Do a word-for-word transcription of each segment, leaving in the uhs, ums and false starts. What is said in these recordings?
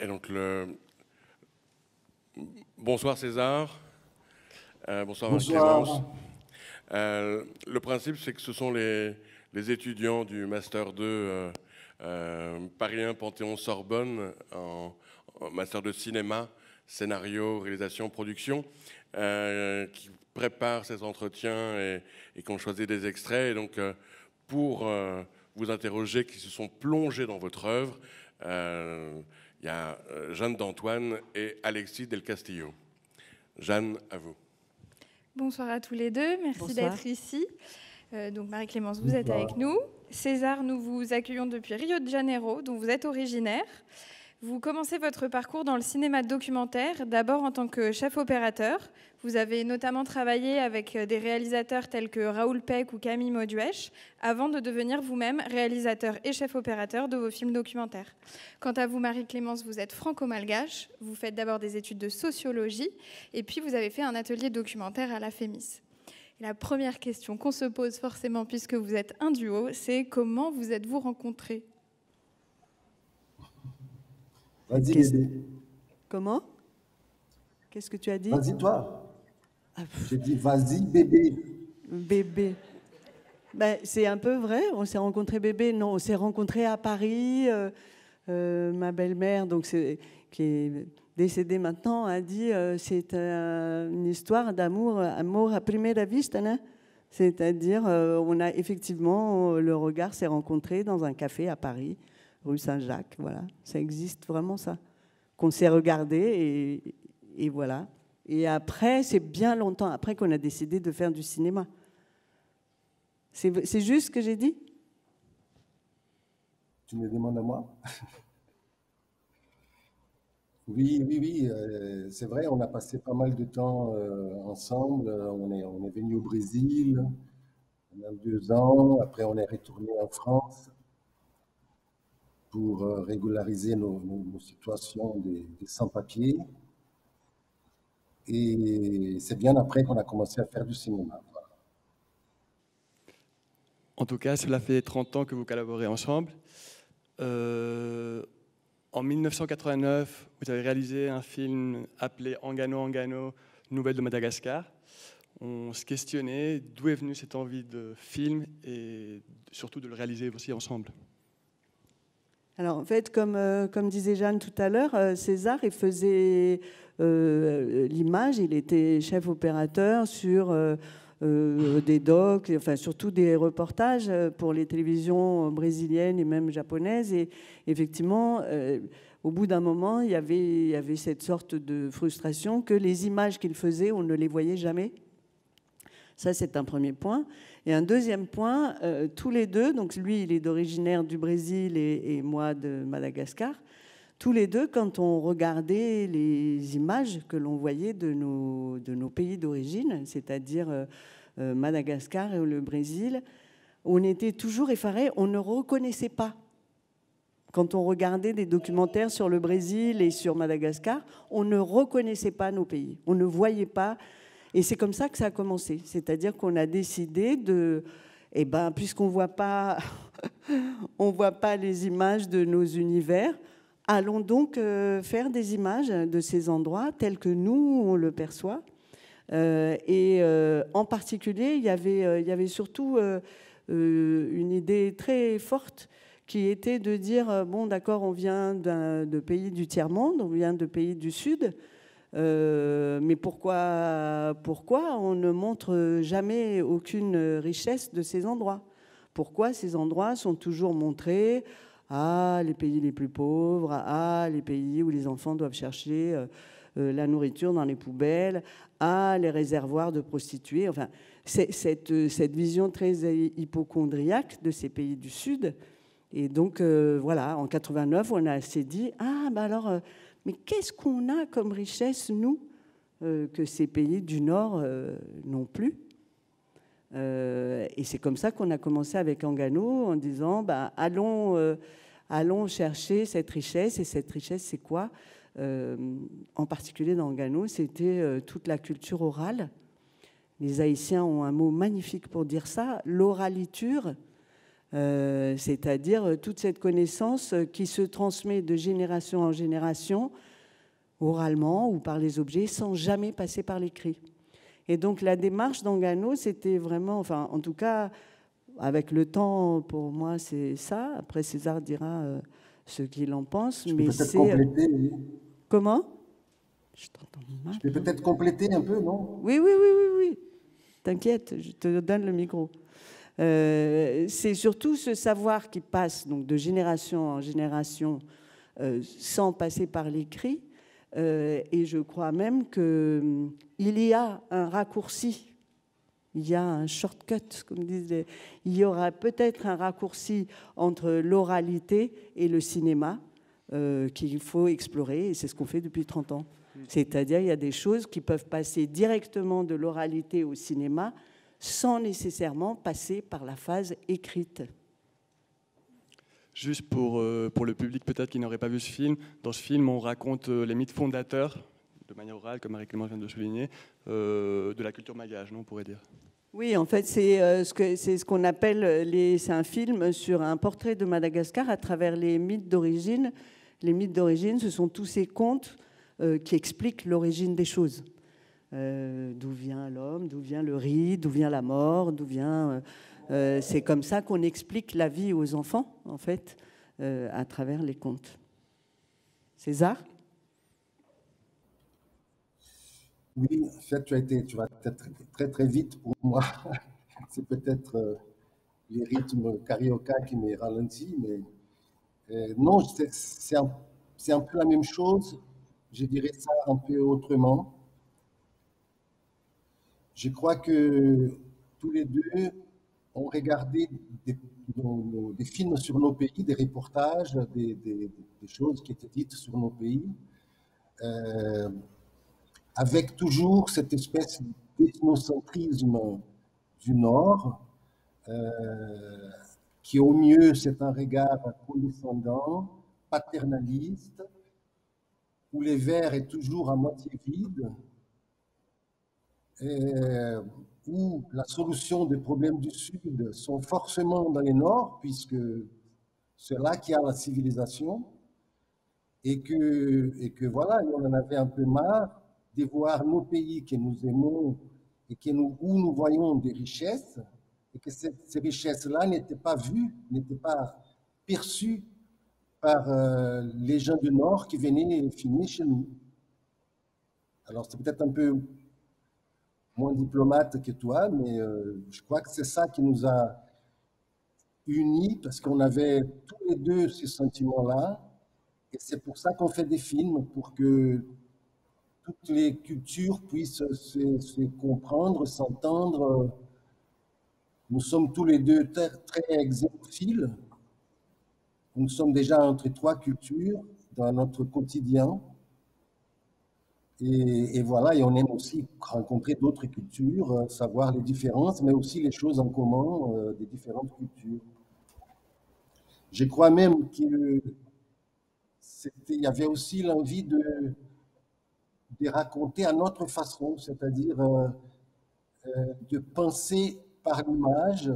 et donc, le... bonsoir César. Euh, bonsoir, bonsoir. Marie-Clémence. Euh, le principe, c'est que ce sont les, les étudiants du Master deux euh, euh, Paris un Panthéon-Sorbonne en, en Master de cinéma, scénario, réalisation, production, euh, qui préparent ces entretiens et, et qui ont choisi des extraits. Et donc, euh, pour euh, vous interroger, qui se sont plongés dans votre œuvre, euh, il y a Jeanne d'Antoine et Alexis Del Castillo. Jeanne, à vous. Bonsoir à tous les deux, merci d'être ici. Euh, donc Marie-Clémence, vous Bonsoir. êtes avec nous. César, nous vous accueillons depuis Rio de Janeiro, dont vous êtes originaire. Vous commencez votre parcours dans le cinéma documentaire, d'abord en tant que chef opérateur. Vous avez notamment travaillé avec des réalisateurs tels que Raoul Peck ou Camille Mauduèche, avant de devenir vous-même réalisateur et chef opérateur de vos films documentaires. Quant à vous, Marie-Clémence, vous êtes franco-malgache. Vous faites d'abord des études de sociologie, et puis vous avez fait un atelier documentaire à la Fémis. Et la première question qu'on se pose forcément, puisque vous êtes un duo, c'est comment vous êtes-vous rencontrés ? Vas-y, bébé. Comment? Qu'est-ce que tu as dit? Vas-y, toi. Ah, j'ai dit, vas-y, bébé. Bébé. Ben, c'est un peu vrai, on s'est rencontrés bébé. Non, on s'est rencontrés à Paris. Euh, euh, ma belle-mère, donc c'est, qui est décédée maintenant, a dit euh, c'est euh, une histoire d'amour, amour à primera vista, hein? C'est-à-dire, euh, on a effectivement, le regard s'est rencontré dans un café à Paris, rue Saint-Jacques, voilà. Ça existe vraiment, ça. Qu'on s'est regardé et, et voilà. Et après, c'est bien longtemps après qu'on a décidé de faire du cinéma. C'est, c'est juste ce que j'ai dit? Tu me demandes à moi? Oui, oui, oui, euh, c'est vrai, on a passé pas mal de temps euh, ensemble. On est, on est venu au Brésil pendant deux ans. Après, on est retourné en France pour euh, régulariser nos, nos, nos situations des, des sans-papiers. Et c'est bien après qu'on a commencé à faire du cinéma. Voilà. En tout cas, cela fait trente ans que vous collaborez ensemble. Euh, en mille neuf cent quatre-vingt-neuf, vous avez réalisé un film appelé Angano Angano, Nouvelles de Madagascar. On se questionnait d'où est venue cette envie de film et surtout de le réaliser aussi ensemble. Alors en fait, comme, euh, comme disait Jeanne tout à l'heure, euh, César, il faisait euh, l'image, il était chef opérateur sur euh, euh, des docs, enfin surtout des reportages pour les télévisions brésiliennes et même japonaises. Et effectivement, euh, au bout d'un moment, il y avait, il y avait cette sorte de frustration que les images qu'il faisait, on ne les voyait jamais. Ça, c'est un premier point. Et un deuxième point, euh, tous les deux, donc lui, il est originaire du Brésil et, et moi de Madagascar, tous les deux, quand on regardait les images que l'on voyait de nos, de nos pays d'origine, c'est-à-dire euh, euh, Madagascar et le Brésil, on était toujours effarés, on ne reconnaissait pas. Quand on regardait des documentaires sur le Brésil et sur Madagascar, on ne reconnaissait pas nos pays, on ne voyait pas. Et c'est comme ça que ça a commencé. C'est-à-dire qu'on a décidé de... Eh ben, puisqu'on ne voit pas, on voit pas les images de nos univers, allons donc euh, faire des images de ces endroits tels que nous, on le perçoit. Euh, et euh, en particulier, il y avait, euh, il y avait surtout euh, euh, une idée très forte qui était de dire, euh, bon, d'accord, on vient d'un, de pays du tiers-monde, on vient de pays du Sud, Euh, mais pourquoi, pourquoi on ne montre jamais aucune richesse de ces endroits? Pourquoi ces endroits sont toujours montrés à les pays les plus pauvres, à les pays où les enfants doivent chercher euh, euh, la nourriture dans les poubelles, à les réservoirs de prostituées? Enfin, c'est, cette, cette vision très hypocondriaque de ces pays du Sud. Et donc, euh, voilà, en quatre-vingt-neuf, on a assez dit, ah, ben alors... Euh, mais qu'est-ce qu'on a comme richesse, nous, euh, que ces pays du Nord euh, n'ont plus? euh, Et c'est comme ça qu'on a commencé avec Angano, en disant, bah, allons, euh, allons chercher cette richesse. Et cette richesse, c'est quoi? euh, En particulier dans Angano, c'était euh, toute la culture orale. Les Haïtiens ont un mot magnifique pour dire ça, l'oraliture. Euh, c'est-à-dire toute cette connaissance qui se transmet de génération en génération, oralement ou par les objets, sans jamais passer par l'écrit. Et donc la démarche d'Angano, c'était vraiment, enfin en tout cas, avec le temps, pour moi, c'est ça. Après, César dira euh, ce qu'il en pense. Je mais peux peut-être c'est... compléter. Oui. Comment? Je t'entends mal. Je peux peut-être compléter un peu, non? Oui, oui, oui, oui, oui. T'inquiète, je te donne le micro. Euh, c'est surtout ce savoir qui passe donc de génération en génération euh, sans passer par l'écrit. Euh, et je crois même qu'il y a un raccourci, il y a un shortcut, comme disait. Il y aura peut-être un raccourci entre l'oralité et le cinéma euh, qu'il faut explorer, et c'est ce qu'on fait depuis trente ans. C'est-à-dire il y a des choses qui peuvent passer directement de l'oralité au cinéma sans nécessairement passer par la phase écrite. Juste pour, euh, pour le public peut-être qui n'aurait pas vu ce film, dans ce film on raconte euh, les mythes fondateurs, de manière orale, comme Marie-Clémence vient de le souligner, euh, de la culture malgache, non, on pourrait dire. Oui, en fait, c'est euh, ce que c'est ce qu'on appelle les. C'est un film sur un portrait de Madagascar à travers les mythes d'origine. Les mythes d'origine, ce sont tous ces contes euh, qui expliquent l'origine des choses. Euh, d'où vient l'homme, d'où vient le riz, d'où vient la mort, d'où vient. Euh, euh, c'est comme ça qu'on explique la vie aux enfants, en fait, euh, à travers les contes. César? Oui, en fait, tu as été, tu vas peut-être très très vite pour moi. C'est peut-être euh, les rythmes carioca qui m'ont ralenti, mais euh, non, c'est, c'est, un, c'est un peu la même chose. Je dirais ça un peu autrement. Je crois que tous les deux ont regardé des, des films sur nos pays, des reportages, des, des, des choses qui étaient dites sur nos pays. Euh, avec toujours cette espèce d'ethnocentrisme du Nord, euh, qui au mieux c'est un regard condescendant, paternaliste, où les verres est toujours à moitié vide, et où la solution des problèmes du Sud sont forcément dans les Nord, puisque c'est là qu'il y a la civilisation, et que, et que voilà, on en avait un peu marre de voir nos pays que nous aimons et que nous, où nous voyons des richesses, et que ces, ces richesses-là n'étaient pas vues, n'étaient pas perçues par euh, les gens du Nord qui venaient filmer chez nous. Alors c'est peut-être un peu moins diplomate que toi, mais euh, je crois que c'est ça qui nous a unis, parce qu'on avait tous les deux ces sentiments-là, et c'est pour ça qu'on fait des films, pour que toutes les cultures puissent se, se comprendre, s'entendre. Nous sommes tous les deux très, très xénophiles. Nous sommes déjà entre trois cultures dans notre quotidien. Et, et voilà, et on aime aussi rencontrer d'autres cultures, savoir les différences, mais aussi les choses en commun euh, des différentes cultures. Je crois même qu'il y avait aussi l'envie de, de raconter à notre façon, c'est-à-dire euh, euh, de penser par l'image.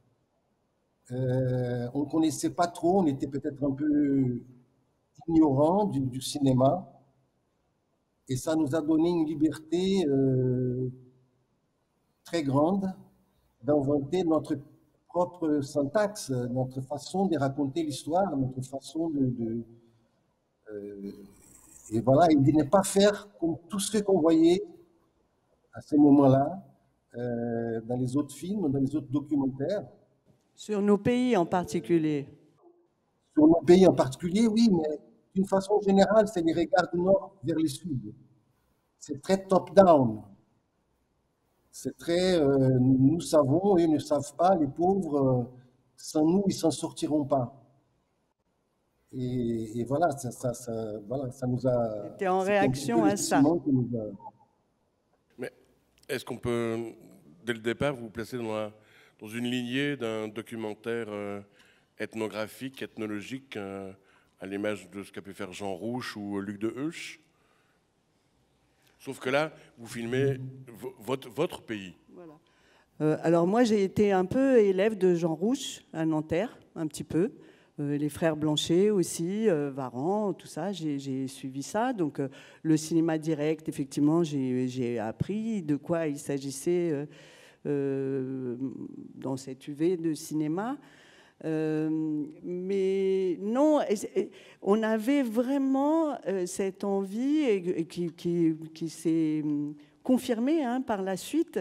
Euh, on ne connaissait pas trop, on était peut-être un peu ignorant du, du cinéma, et ça nous a donné une liberté euh, très grande d'inventer notre propre syntaxe, notre façon de raconter l'histoire, notre façon de... de euh, et voilà, et de ne pas faire comme tout ce qu'on voyait à ce moment-là euh, dans les autres films, dans les autres documentaires. Sur nos pays en particulier. Sur nos pays en particulier, oui, mais d'une façon générale, c'est les regards du nord vers le sud. C'est très top-down. C'est très, euh, nous savons, eux ne savent pas, les pauvres, euh, sans nous, ils s'en sortiront pas. Et, et voilà, ça, ça, ça, voilà, ça nous a... C'était en réaction à ça. Nous a... Mais est-ce qu'on peut, dès le départ, vous placer dans, la, dans une lignée d'un documentaire euh, ethnographique, ethnologique, euh, à l'image de ce qu'a pu faire Jean Rouch ou Luc de Heusch? Sauf que là, vous filmez votre, votre pays. Voilà. Euh, alors moi, j'ai été un peu élève de Jean Rouch à Nanterre, un petit peu. Euh, les frères Blanchet aussi, euh, Varan, tout ça, j'ai suivi ça. Donc euh, le cinéma direct, effectivement, j'ai appris de quoi il s'agissait euh, euh, dans cette U V de cinéma. Euh, mais non, on avait vraiment euh, cette envie et, et qui, qui, qui s'est confirmée hein, par la suite.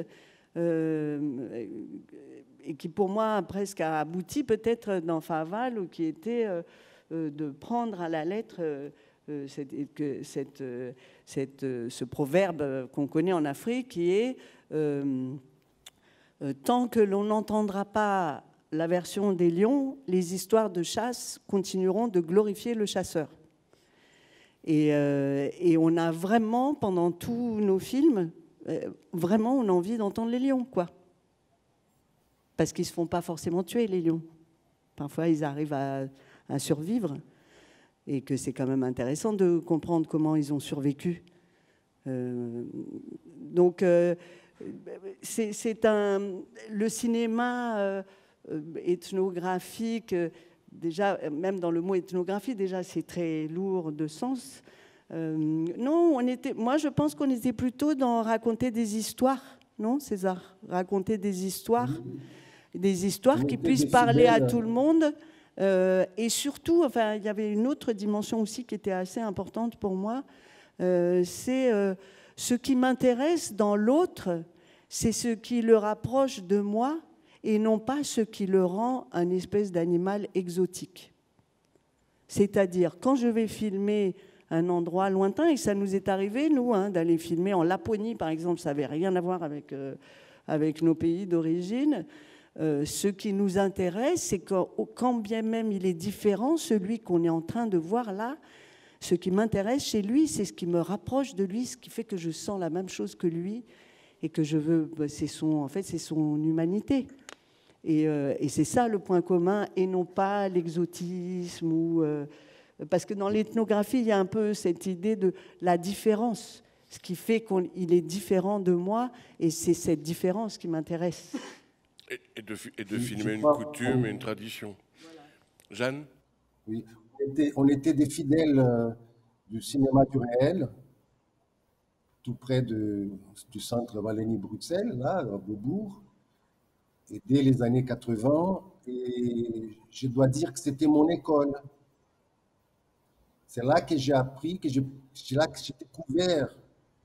Euh, et qui pour moi presque a abouti peut-être dans Faval, ou qui était euh, euh, de prendre à la lettre euh, cette, que cette, cette, ce proverbe qu'on connaît en Afrique qui est euh, euh, tant que l'on n'entendra pas la version des lions, les histoires de chasse continueront de glorifier le chasseur. Et, euh, et on a vraiment, pendant tous nos films, euh, vraiment on a envie d'entendre les lions, quoi. Parce qu'ils ne se font pas forcément tuer, les lions. Parfois, ils arrivent à, à survivre. Et que c'est quand même intéressant de comprendre comment ils ont survécu. Euh, donc, euh, c'est un... Le cinéma euh, ethnographique, déjà, même dans le mot ethnographie, déjà, c'est très lourd de sens. Euh, non, on était, moi, je pense qu'on était plutôt dans raconter des histoires. Non, César? Raconter des histoires. Mmh. Des histoires qui puissent parler à tout le monde. Euh, et surtout, enfin, il y avait une autre dimension aussi qui était assez importante pour moi. Euh, c'est euh, ce qui m'intéresse dans l'autre, c'est ce qui le rapproche de moi et non pas ce qui le rend un espèce d'animal exotique. C'est-à-dire, quand je vais filmer un endroit lointain, et ça nous est arrivé, nous, hein, d'aller filmer en Laponie, par exemple, ça n'avait rien à voir avec, euh, avec nos pays d'origine. Euh, ce qui nous intéresse, c'est que quand bien même il est différent, celui qu'on est en train de voir là, ce qui m'intéresse chez lui, c'est ce qui me rapproche de lui, ce qui fait que je sens la même chose que lui et que je veux, c'est son, en fait, c'est son humanité. Et, euh, et c'est ça le point commun, et non pas l'exotisme ou euh, parce que dans l'ethnographie, il y a un peu cette idée de la différence, ce qui fait qu'il est différent de moi, et c'est cette différence qui m'intéresse. Et de, et de filmer une coutume et une tradition. Voilà. Jeanne? Oui, on était, on était des fidèles euh, du cinéma du réel, tout près de, du centre Wallonie-Bruxelles, là, à Beaubourg, et dès les années quatre-vingt, et je dois dire que c'était mon école. C'est là que j'ai appris, que c'est là que j'ai découvert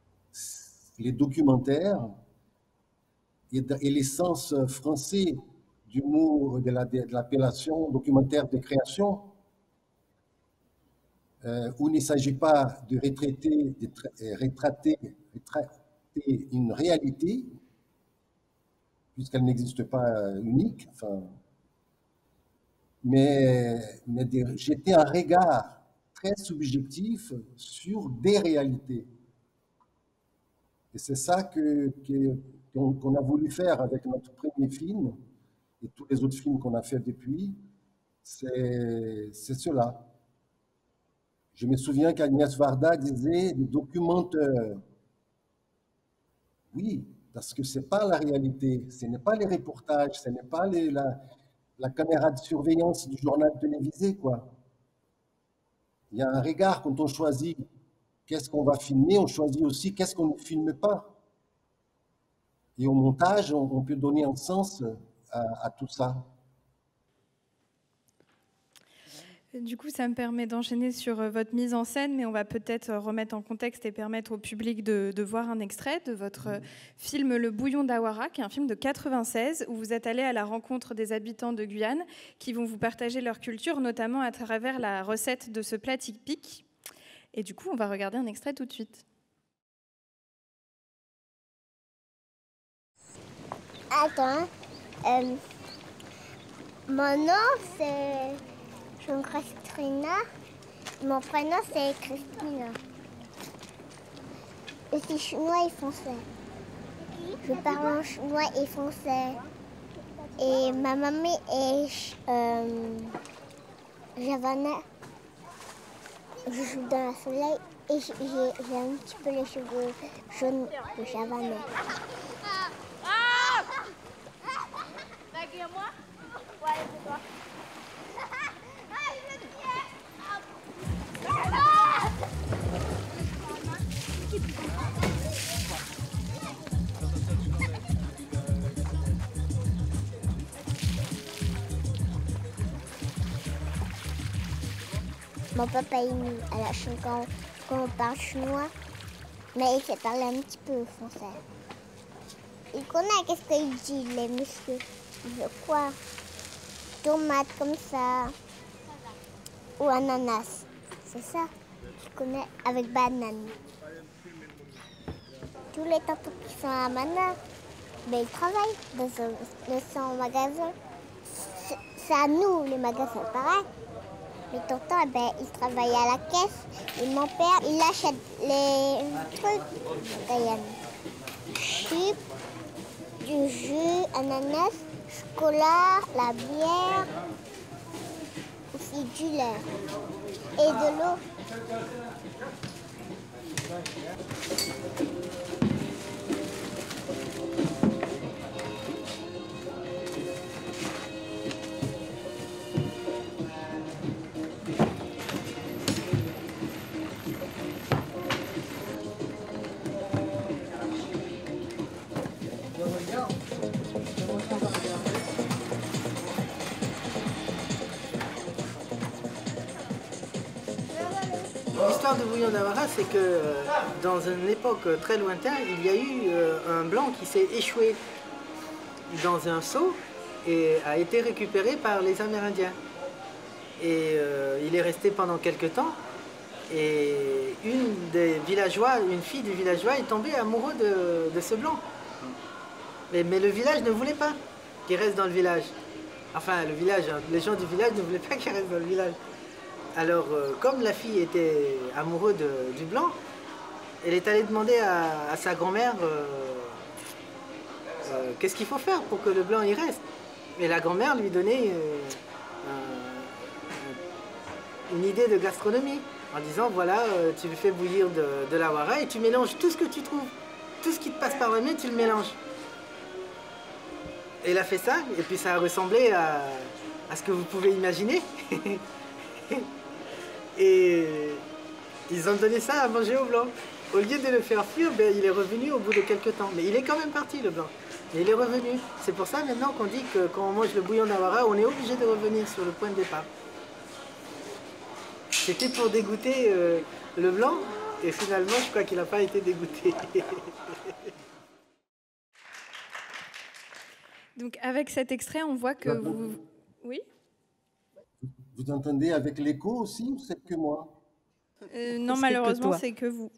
les documentaires, et l'essence français du mot, de l'appellation la, documentaire de création, euh, où il ne s'agit pas de retraiter, de retrater, retrater une réalité, puisqu'elle n'existe pas unique, enfin, mais, mais de jeter un regard très subjectif sur des réalités. Et c'est ça que, que qu'on a voulu faire avec notre premier film et tous les autres films qu'on a fait depuis, c'est cela. Je me souviens qu'Agnès Varda disait des documenteurs. Oui, parce que ce n'est pas la réalité, ce n'est pas les reportages, ce n'est pas les, la, la caméra de surveillance du journal télévisé, quoi. Il y a un regard quand on choisit qu'est-ce qu'on va filmer, on choisit aussi qu'est-ce qu'on ne filme pas. Et au montage, on, on peut donner un sens à, à tout ça. Du coup, ça me permet d'enchaîner sur votre mise en scène, mais on va peut-être remettre en contexte et permettre au public de, de voir un extrait de votre mmh. film Le Bouillon d'Awara, qui est un film de quatre-vingt-seize, où vous êtes allé à la rencontre des habitants de Guyane, qui vont vous partager leur culture, notamment à travers la recette de ce plat typique. Et du coup, on va regarder un extrait tout de suite. Attends, euh, mon nom c'est Jean-Christina, mon prénom c'est Christina. Je suis chinois et français. Je parle en chinois et français. Et ma mamie est euh, javanaise. Je joue dans le soleil et j'ai un petit peu les cheveux jaunes de javanais. Blague à moi? Ouais, c'est toi. Ah, je le tiens. Ah! Mon papa, il, à la Chine, quand, quand on parle chinois, mais il sait parler un petit peu français. Il connaît qu'est-ce qu'il dit, les messieurs. Il veut quoi? Tomate comme ça. Ou ananas. C'est ça qu'il connaît avec banane. Tous les tontons qui sont à Mana, ben, ils travaillent dans son, dans son magasin. C'est à nous, les magasins, pareil. Les tontons, ben, ils travaillent à la caisse. Et mon père, il achète les trucs. Cayenne. Chips, du jus, ananas, chocolat, la bière, aussi du lait et de l'eau. L'histoire de Bouillon d'Awara, c'est que euh, dans une époque très lointaine, il y a eu euh, un blanc qui s'est échoué dans un seau et a été récupéré par les Amérindiens. Et euh, il est resté pendant quelques temps. Et une des villageois, une fille du villageois est tombée amoureuse de, de ce blanc. Mais, mais le village ne voulait pas qu'il reste dans le village. Enfin, le village, les gens du village ne voulaient pas qu'il reste dans le village. Alors, euh, comme la fille était amoureuse de, du blanc, elle est allée demander à, à sa grand-mère euh, euh, qu'est-ce qu'il faut faire pour que le blanc y reste. Et la grand-mère lui donnait euh, euh, une idée de gastronomie en disant voilà, euh, tu le fais bouillir de, de l'awara et tu mélanges tout ce que tu trouves. Tout ce qui te passe par la main, tu le mélanges. Elle a fait ça et puis ça a ressemblé à, à ce que vous pouvez imaginer. Et ils ont donné ça à manger au blanc. Au lieu de le faire fuir, ben, il est revenu au bout de quelques temps. Mais il est quand même parti, le blanc. Mais il est revenu. C'est pour ça maintenant qu'on dit que quand on mange le bouillon d'awara, on est obligé de revenir sur le point de départ. C'était pour dégoûter euh, le blanc, et finalement, je crois qu'il n'a pas été dégoûté. Donc avec cet extrait, on voit que vous... Oui ? Vous entendez avec l'écho aussi ou c'est que moi? euh, Non, malheureusement, c'est que vous.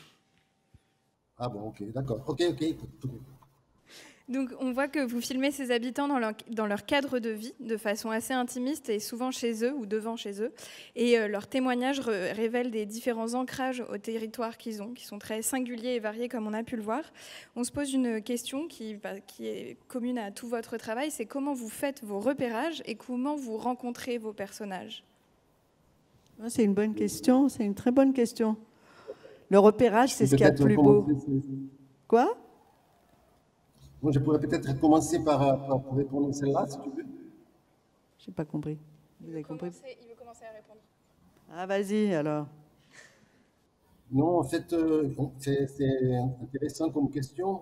Ah bon, ok, d'accord. Ok, ok. Donc on voit que vous filmez ces habitants dans leur, dans leur cadre de vie de façon assez intimiste et souvent chez eux ou devant chez eux. Et euh, leurs témoignages re- révèlent des différents ancrages au territoire qu'ils ont, qui sont très singuliers et variés comme on a pu le voir. On se pose une question qui, bah, qui est commune à tout votre travail, c'est comment vous faites vos repérages et comment vous rencontrez vos personnages. C'est une bonne question, c'est une très bonne question. Le repérage, c'est ce qu'il y a de plus beau. Quoi ? Bon, je pourrais peut-être commencer par, par pour répondre à celle-là, si tu veux. Je n'ai pas compris. Vous avez compris ? Il veut commencer à répondre. Ah, vas-y, alors. Non, en fait, euh, c'est, c'est intéressant comme question.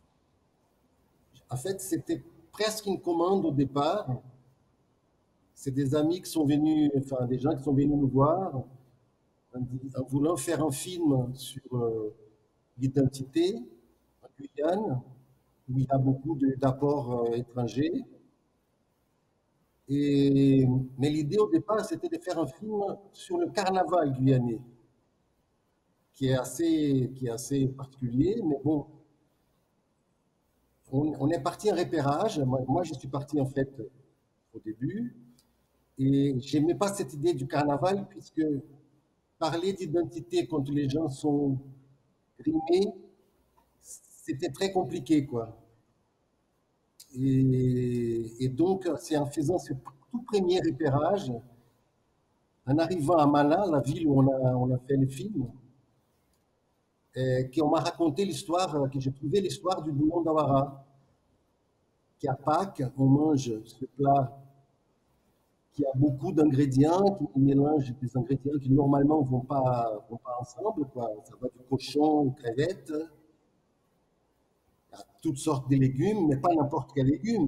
En fait, c'était presque une commande au départ. C'est des amis qui sont venus, enfin, des gens qui sont venus nous voir en, en voulant faire un film sur euh, l'identité en Guyane, où il y a beaucoup de, d'apports euh, étrangers. Et, mais l'idée au départ, c'était de faire un film sur le carnaval guyanais, qui est assez, qui est assez particulier, mais bon, on, on est parti en repérage. Moi, moi, je suis parti en fait au début, et j'aimais pas cette idée du carnaval, puisque parler d'identité quand les gens sont grimés, c'était très compliqué, quoi. Et, et donc, c'est en faisant ce tout premier repérage, en arrivant à Mana, la ville où on a, on a fait le film, qu'on m'a raconté l'histoire, que j'ai trouvé l'histoire du bouillon d'awara. qu'à Pâques, on mange ce plat qui a beaucoup d'ingrédients, qui mélange des ingrédients qui normalement ne vont pas, vont pas ensemble, quoi. Ça va du cochon aux crevettes, à toutes sortes de légumes, mais pas n'importe quel légume.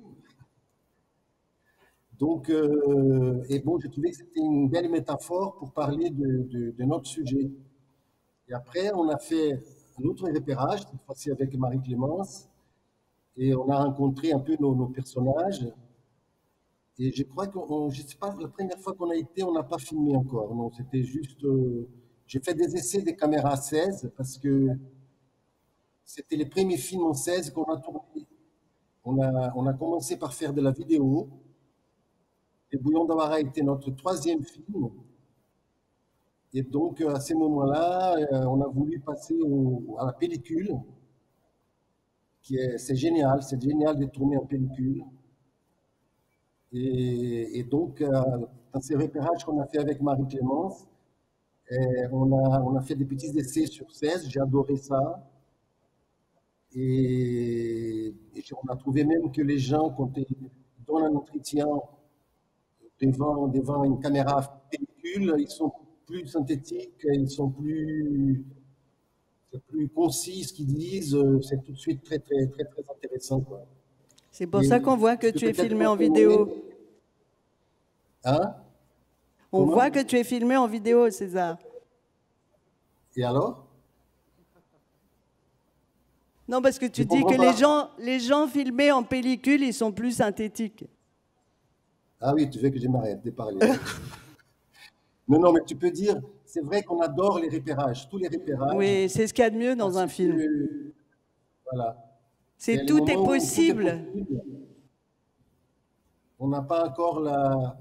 Donc, euh, et bon, j'ai trouvé que c'était une belle métaphore pour parler de, de, de notre sujet. Et après, on a fait un autre repérage, cette fois-ci avec Marie-Clémence, et on a rencontré un peu nos, nos personnages. Et je crois que, je ne sais pas, la première fois qu'on a été, on n'a pas filmé encore. Non, c'était juste. Euh, j'ai fait des essais des caméras seize parce que c'était les premiers films en seize qu'on a tourné. On a, on a commencé par faire de la vidéo. Et Bouillon d'Awara était notre troisième film. Et donc, à ce moment-là, on a voulu passer au, à la pellicule. Qui est, c'est génial, c'est génial de tourner en pellicule. Et, et donc, dans ces repérages qu'on a fait avec Marie-Clémence, on a, on a fait des petits essais sur seize, j'ai adoré ça. Et, et on a trouvé même que les gens, quand ils donnent un entretien devant, devant une caméra pellicule, ils sont plus synthétiques, ils sont plus, plus concis ce qu'ils disent, c'est tout de suite très, très, très, très intéressant, quoi. C'est pour et ça qu'on voit que tu es filmé en vidéo. Hein? On Comment? voit que tu es filmé en vidéo, César. Et alors? Non, parce que tu Je dis que les gens, les gens filmés en pellicule, ils sont plus synthétiques. Ah oui, tu veux que je m'arrête de parler. Non, non, mais tu peux dire, c'est vrai qu'on adore les repérages, tous les repérages. Oui, c'est ce qu'il y a de mieux dans un film. Que, voilà. C'est tout est possible. Tout est possible. On n'a pas encore la,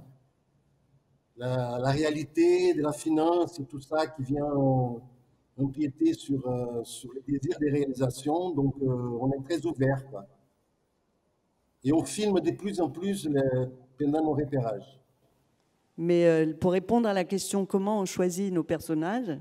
la, la réalité de la finance et tout ça qui vient empiéter sur, euh, sur les désirs des réalisations. Donc, euh, on est très ouvert, quoi. Et on filme de plus en plus les, pendant nos repérages. Mais euh, pour répondre à la question comment on choisit nos personnages,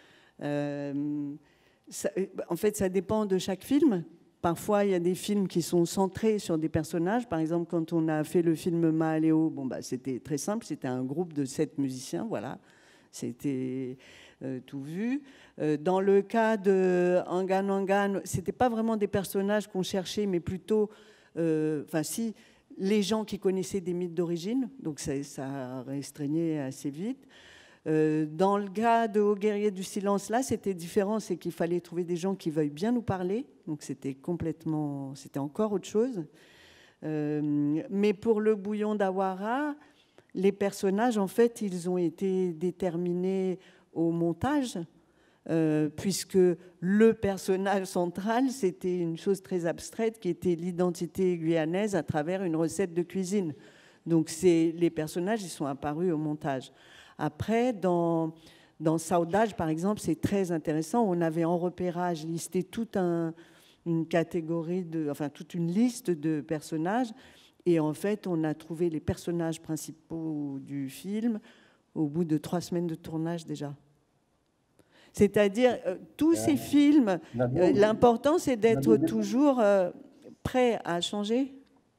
euh, ça, en fait, ça dépend de chaque film. Parfois, il y a des films qui sont centrés sur des personnages. Par exemple, quand on a fait le film Mahaléo, bon, bah, c'était très simple. C'était un groupe de sept musiciens, voilà. C'était euh, tout vu. Euh, dans le cas de Angan Angan, ce n'était pas vraiment des personnages qu'on cherchait, mais plutôt, euh, enfin si, les gens qui connaissaient des mythes d'origine. Donc ça, ça restreignait assez vite. Euh, dans le cas de Aux Guerriers du Silence, là, c'était différent, c'est qu'il fallait trouver des gens qui veuillent bien nous parler. Donc c'était complètement, c'était encore autre chose. Euh, mais pour le Bouillon d'Awara, les personnages, en fait, ils ont été déterminés au montage, euh, puisque le personnage central, c'était une chose très abstraite qui était l'identité guyanaise à travers une recette de cuisine. Donc c'est, les personnages, ils sont apparus au montage. Après, dans, dans Saudade, par exemple, c'est très intéressant. On avait en repérage listé toute un, une catégorie, de, enfin toute une liste de personnages. Et en fait, on a trouvé les personnages principaux du film au bout de trois semaines de tournage déjà. C'est-à-dire, euh, tous ces films, euh, l'important, c'est d'être toujours euh, prêt à changer.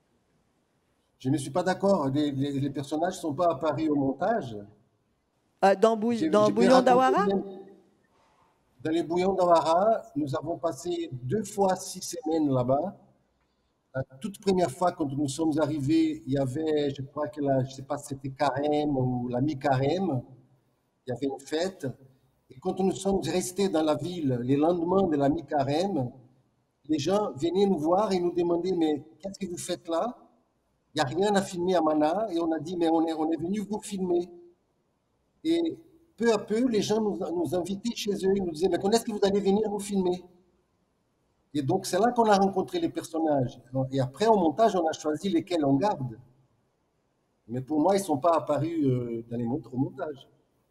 Je ne suis pas d'accord. Les, les, les personnages ne sont pas apparus au montage. Euh, dans Bouy dans Bouillon d'Awara? Dans les Bouillons d'Awara, nous avons passé deux fois six semaines là-bas. La toute première fois, quand nous sommes arrivés, il y avait, je crois que la, je ne sais pas si c'était carême ou la mi-carême, il y avait une fête. Et quand nous sommes restés dans la ville, les lendemains de la mi-carême, les gens venaient nous voir et nous demandaient, mais qu'est-ce que vous faites là? Il n'y a rien à filmer à Mana. Et on a dit, mais on est, on est venu vous filmer. Et peu à peu, les gens nous, nous invitaient chez eux. Ils nous disaient, mais quand est-ce que vous allez venir vous filmer? Et donc, c'est là qu'on a rencontré les personnages. Et après, au montage, on a choisi lesquels on garde. Mais pour moi, ils ne sont pas apparus dans les montres au montage.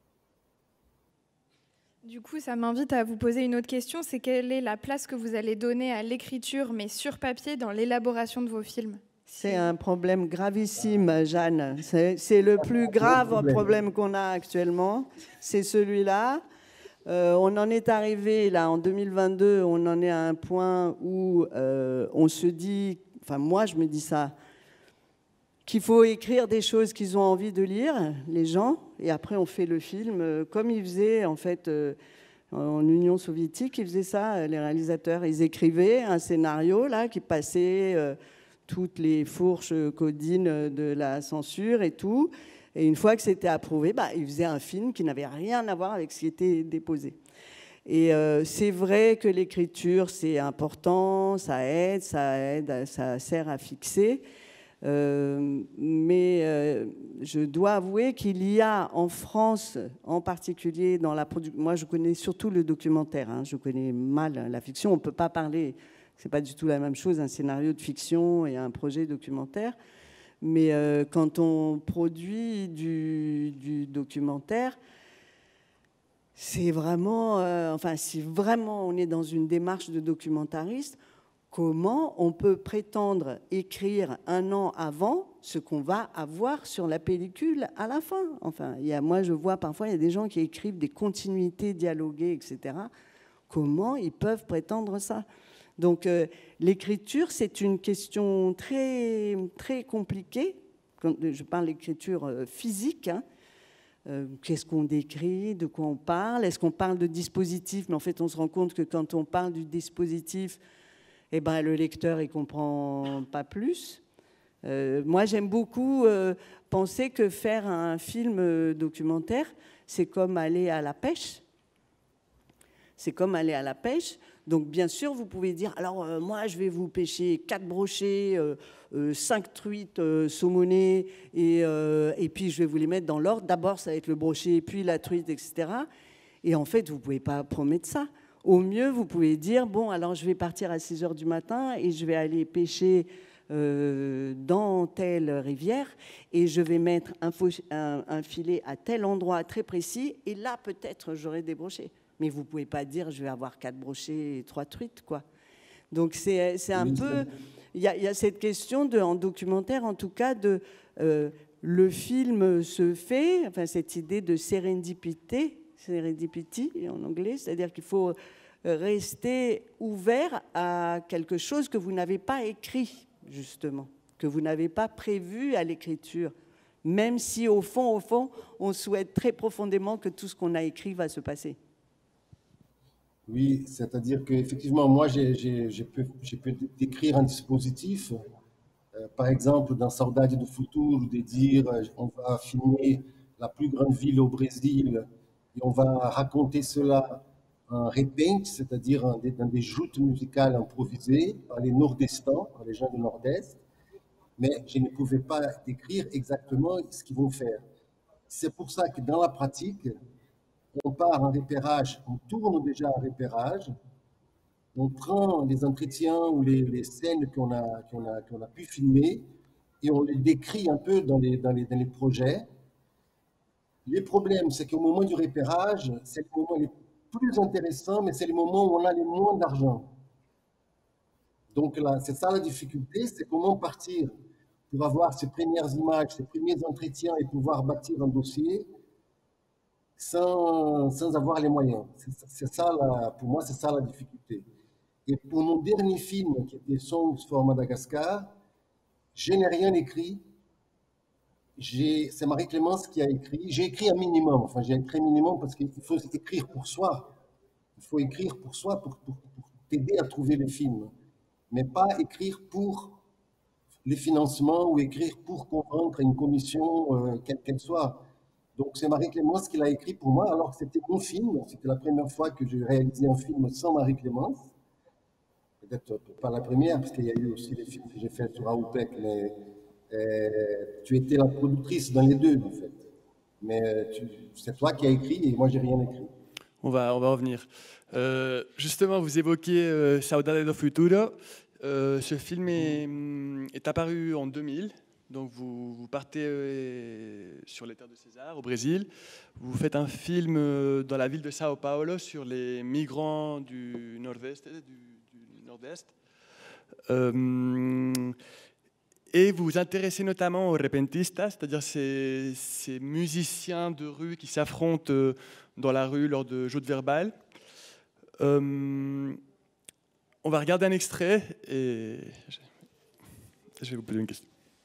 Du coup, ça m'invite à vous poser une autre question. C'est quelle est la place que vous allez donner à l'écriture, mais sur papier, dans l'élaboration de vos films? C'est un problème gravissime, Jeanne. C'est le plus grave problème qu'on a actuellement. C'est celui-là. Euh, on en est arrivé, là, en deux mille vingt-deux, on en est à un point où euh, on se dit, enfin moi je me dis ça, qu'il faut écrire des choses qu'ils ont envie de lire, les gens, et après on fait le film, euh, comme ils faisaient en fait euh, en Union soviétique, ils faisaient ça, les réalisateurs, ils écrivaient un scénario là qui passait euh, toutes les fourches codines de la censure et tout, et une fois que c'était approuvé, bah, ils faisaient un film qui n'avait rien à voir avec ce qui était déposé. Et euh, c'est vrai que l'écriture, c'est important, ça aide, ça aide, ça sert à fixer. Euh, mais euh, je dois avouer qu'il y a en France, en particulier dans la production, moi je connais surtout le documentaire, hein, je connais mal la fiction, on ne peut pas parler, c'est pas du tout la même chose, un scénario de fiction et un projet documentaire. Mais euh, quand on produit du, du documentaire, c'est vraiment, euh, enfin, si vraiment on est dans une démarche de documentariste, comment on peut prétendre écrire un an avant ce qu'on va avoir sur la pellicule à la fin? Enfin, il y a, moi, je vois parfois, il y a des gens qui écrivent des continuités dialoguées, et cetera. Comment ils peuvent prétendre ça? Donc, euh, l'écriture, c'est une question très, très compliquée. Quand je parle d'écriture euh, physique, hein. Euh, qu'est-ce qu'on décrit, de quoi on parle, est-ce qu'on parle de dispositif, mais en fait on se rend compte que quand on parle du dispositif, eh ben, le lecteur ne comprend pas plus. Euh, moi j'aime beaucoup euh, penser que faire un film documentaire, c'est comme aller à la pêche. C'est comme aller à la pêche. Donc bien sûr vous pouvez dire, alors euh, moi je vais vous pêcher quatre brochets, euh, euh, cinq truites euh, saumonées, et, euh, et puis je vais vous les mettre dans l'ordre. D'abord ça va être le brochet, puis la truite, et cetera. Et en fait vous ne pouvez pas promettre ça. Au mieux vous pouvez dire, bon alors je vais partir à six heures du matin et je vais aller pêcher euh, dans telle rivière et je vais mettre un, un, un filet à tel endroit très précis et là peut-être j'aurai des brochets. Mais vous ne pouvez pas dire je vais avoir quatre brochets et trois truites, quoi. Donc c'est, c'est un oui, peu... Il y, y a cette question, de, en documentaire en tout cas, de euh, le film se fait, enfin cette idée de serendipité, serendipity en anglais, c'est-à-dire qu'il faut rester ouvert à quelque chose que vous n'avez pas écrit, justement, que vous n'avez pas prévu à l'écriture, même si au fond, au fond, on souhaite très profondément que tout ce qu'on a écrit va se passer. Oui, c'est-à-dire qu'effectivement, moi, j'ai, j'ai, j'ai, pu, j'ai pu décrire un dispositif, euh, par exemple, dans Saudade do Futuro, de dire euh, on va filmer la plus grande ville au Brésil et on va raconter cela en repente, c'est-à-dire en, dans des joutes musicales improvisées par les nordestans, par les gens du Nord-Est, mais je ne pouvais pas décrire exactement ce qu'ils vont faire. C'est pour ça que dans la pratique, on part en repérage, on tourne déjà en repérage, on prend les entretiens ou les, les scènes qu'on a, qu'on a, qu'on a pu filmer et on les décrit un peu dans les, dans les, dans les projets. Les problèmes, c'est qu'au moment du repérage, c'est le moment les plus intéressant, mais c'est le moment où on a le moins d'argent. Donc là, c'est ça la difficulté, c'est comment partir pour avoir ces premières images, ces premiers entretiens et pouvoir bâtir un dossier Sans, sans avoir les moyens. C'est, c'est ça, la, pour moi, c'est ça la difficulté. Et pour mon dernier film, qui était Songs for Madagascar, je n'ai rien écrit. J'ai, c'est Marie Clémence qui a écrit. J'ai écrit un minimum. Enfin, j'ai écrit un minimum parce qu'il faut écrire pour soi. Il faut écrire pour soi pour, pour, pour t'aider à trouver le film. Mais pas écrire pour les financements ou écrire pour convaincre une commission, euh, quelle qu'elle soit. Donc, c'est Marie-Clémence qui l'a écrit pour moi, alors que c'était mon film. C'était la première fois que j'ai réalisé un film sans Marie-Clémence. Peut-être pas la première, parce qu'il y a eu aussi les films que j'ai faits sur Aoupek, mais euh, tu étais la productrice dans les deux, en fait. Mais tu, c'est toi qui as écrit et moi, j'ai rien écrit. On va, on va revenir. Euh, justement, vous évoquiez euh, Saudade do Futuro. Euh, ce film est, est apparu en deux mille. Donc vous, vous partez euh, sur les terres de César, au Brésil. Vous faites un film euh, dans la ville de Sao Paulo sur les migrants du Nord-Est. Du, du Nord-Est. Euh, et vous vous intéressez notamment aux repentistas, c'est-à-dire ces, ces musiciens de rue qui s'affrontent euh, dans la rue lors de joutes verbales. Euh, on va regarder un extrait et... je vais vous poser une question.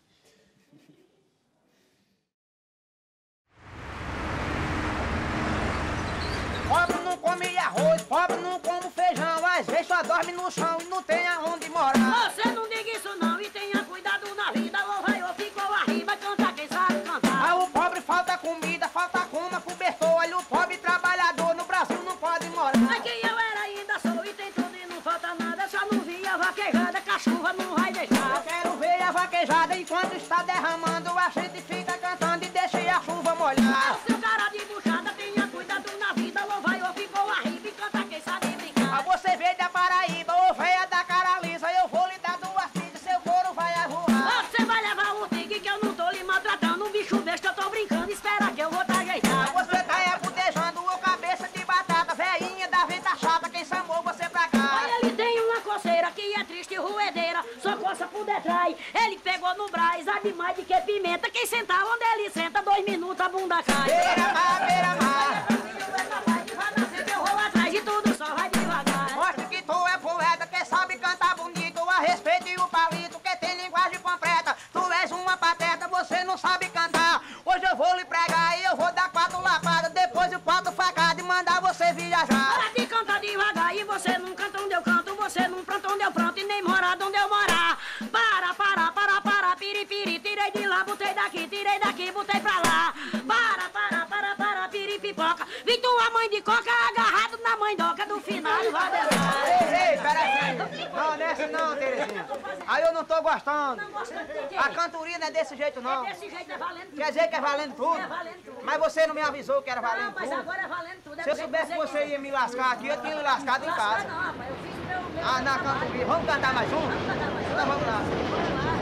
Pobre não come arroz, pobre não come feijão, às vezes só dorme no chão e não tem aonde morar. Você não diga isso não e tenha cuidado na vida, ou vai ou ficou arriba, canta quem sabe cantar. Ah, o pobre falta comida, falta cama, cobertor, olha o pobre trabalhador, no Brasil não pode morar. Aqui eu era ainda sou e tem tudo e não falta nada, só não vi a vaquejada que a chuva não vai deixar. Eu quero ver a vaquejada enquanto está derramando, a gente fica cantando e deixa a chuva molhar. Seu cara de buchada, tenha cuidado na vida, ou vai ou ficou arriba e canta quem sabe brincar. Ah, você veio da Paraíba, ô véia da cara lisa, eu vou lhe dar duas filhas, seu couro vai voar. Você vai levar o tigre que eu não tô lhe maltratando, um bicho besta, eu tô brincando, espera que eu vou tá ajeitar. Ah, você tá eputejando, ô cabeça de batata, veinha da venta chata, quem chamou você pra cá? Aí ele tem uma coceira que é triste e ruedeira, só coça por detrás, ele pegou no brás, sabe mais de que pimenta, quem sentar onde ele senta, dois minutos a bunda cai. Beira mar, beira mar. Eu vou atrás de tudo, só vai devagar. Mostra que tu é poeta, que sabe cantar bonito, a respeito e o palito, que tem linguagem completa. Tu és uma pateta, você não sabe cantar. Hoje eu vou lhe pregar e eu vou dar quatro lapadas, depois eu quatro facadas e mandar você viajar. Para de cantar devagar e você não canta onde eu canto, você não planta onde eu planto e nem mora onde eu morar. Para, para, para, para, piripiri, tirei de lá, botei daqui, tirei daqui, botei pra lá. Para, para, para, para, piripipoca, vi tua mãe de coca agarrado na mandoca do final do Vadelar. Ei, ei, peraí. Não, nessa não, Terezinha. Aí eu não tô gostando. Não gostando de quê? A cantoria não é desse jeito, não. É desse jeito, é valendo tudo. Quer dizer que é valendo tudo? É valendo tudo. Mas você não me avisou que era Não, valendo mas tudo. agora é valendo tudo. É Se eu do jeito soubesse que você quer. ia me lascar aqui, eu tinha me lascado em Lascar casa. não, rapaz, eu fiz o meu... meu Ah, na cantoria. Vamos cantar mais um? Vamos cantar mais um? Então vamos lá. Bora lá.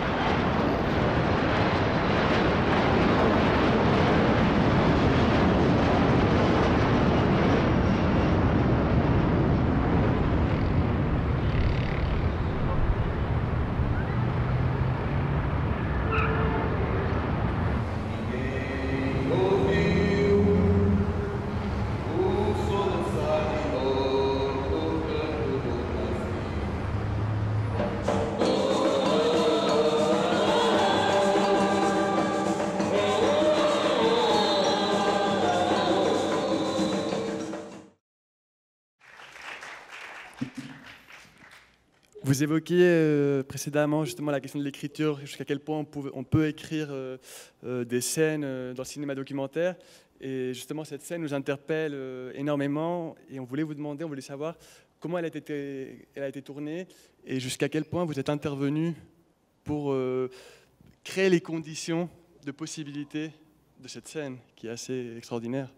Vous évoquiez euh, précédemment justement la question de l'écriture, jusqu'à quel point on, pouvait, on peut écrire euh, euh, des scènes euh, dans le cinéma documentaire. Et justement, cette scène nous interpelle euh, énormément. Et on voulait vous demander, on voulait savoir comment elle a été, elle a été tournée et jusqu'à quel point vous êtes intervenu pour euh, créer les conditions de possibilité de cette scène qui est assez extraordinaire.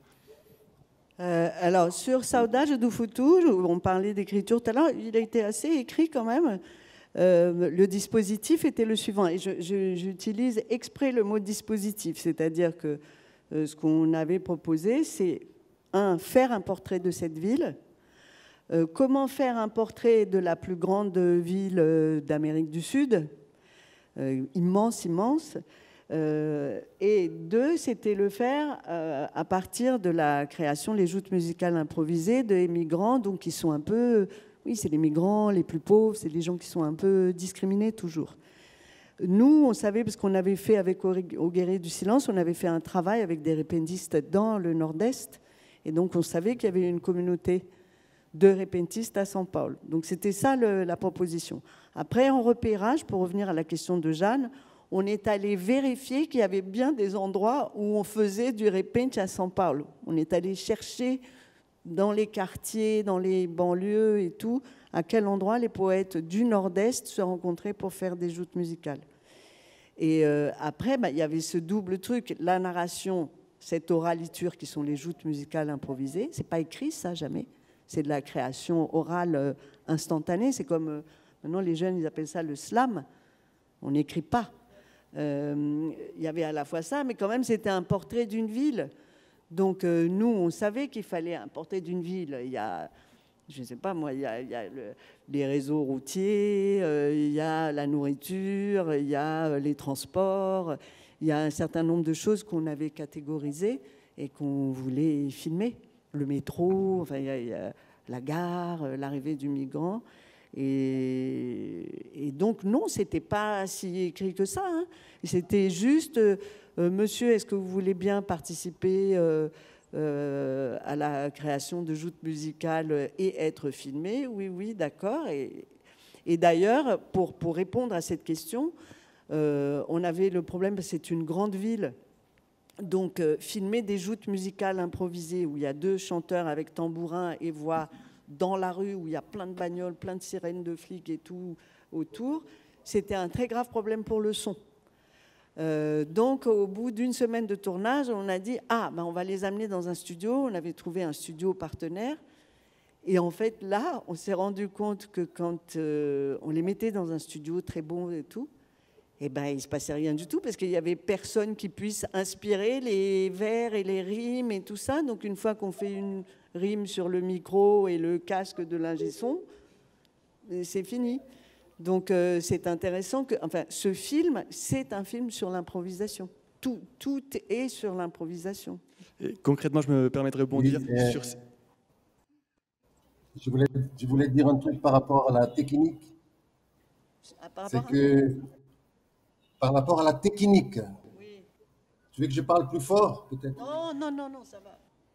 Euh, alors, sur Saudade do Futuro, on parlait d'écriture tout à l'heure, il a été assez écrit quand même. Euh, le dispositif était le suivant, et je, je, j'utilise exprès le mot dispositif, c'est-à-dire que euh, ce qu'on avait proposé, c'est, un, faire un portrait de cette ville. Euh, comment faire un portrait de la plus grande ville euh, d'Amérique du Sud, euh, immense, immense. Euh, et deux, c'était le faire euh, à partir de la création, les joutes musicales improvisées de migrants, donc qui sont un peu, oui, c'est les migrants les plus pauvres, c'est les gens qui sont un peu discriminés toujours. Nous, on savait, parce qu'on avait fait avec Au Guerrier du Silence, on avait fait un travail avec des repentistes dans le Nord-Est, et donc on savait qu'il y avait une communauté de repentistes à São Paulo. Donc c'était ça le, la proposition. Après, en repérage, pour revenir à la question de Jeanne, on est allé vérifier qu'il y avait bien des endroits où on faisait du repente à São Paulo. On est allé chercher dans les quartiers, dans les banlieues et tout, à quel endroit les poètes du Nord-Est se rencontraient pour faire des joutes musicales. Et euh, après, bah, il y avait ce double truc, la narration, cette oraliture qui sont les joutes musicales improvisées. C'est pas écrit, ça, jamais. C'est de la création orale euh, instantanée. C'est comme, euh, maintenant les jeunes, ils appellent ça le slam. On n'écrit pas. Euh, il y avait à la fois ça, mais quand même c'était un portrait d'une ville. Donc euh, nous, on savait qu'il fallait un portrait d'une ville. Il y a, je ne sais pas moi, il y a, il y a le, les réseaux routiers, euh, il y a la nourriture, il y a les transports, il y a un certain nombre de choses qu'on avait catégorisées et qu'on voulait filmer. Le métro, enfin, il y a, il y a la gare, l'arrivée du migrant. Et, et Et donc, non, ce n'était pas si écrit que ça. Hein. C'était juste, euh, euh, monsieur, est-ce que vous voulez bien participer euh, euh, à la création de joutes musicales et être filmé? Oui, oui, d'accord. Et, et d'ailleurs, pour, pour répondre à cette question, euh, on avait le problème, parce que c'est une grande ville, donc euh, filmer des joutes musicales improvisées où il y a deux chanteurs avec tambourin et voix dans la rue, où il y a plein de bagnoles, plein de sirènes de flics et tout autour, c'était un très grave problème pour le son. Euh, donc, au bout d'une semaine de tournage, on a dit « Ah, ben, on va les amener dans un studio ». On avait trouvé un studio partenaire. Et en fait, là, on s'est rendu compte que quand euh, on les mettait dans un studio très bon et tout, eh ben, il ne se passait rien du tout, parce qu'il n'y avait personne qui puisse inspirer les vers et les rimes et tout ça. Donc, une fois qu'on fait une rime sur le micro et le casque de l'ingé son, c'est fini. Donc, euh, c'est intéressant que... Enfin, ce film, c'est un film sur l'improvisation. Tout, tout est sur l'improvisation. Et concrètement, je me permets de rebondir Oui, euh, sur... Je voulais, je voulais dire un truc par rapport à la technique. C'est que... Par rapport à la technique. Oui. Tu veux que je parle plus fort, peut-être? Non, non, non, non, ça va.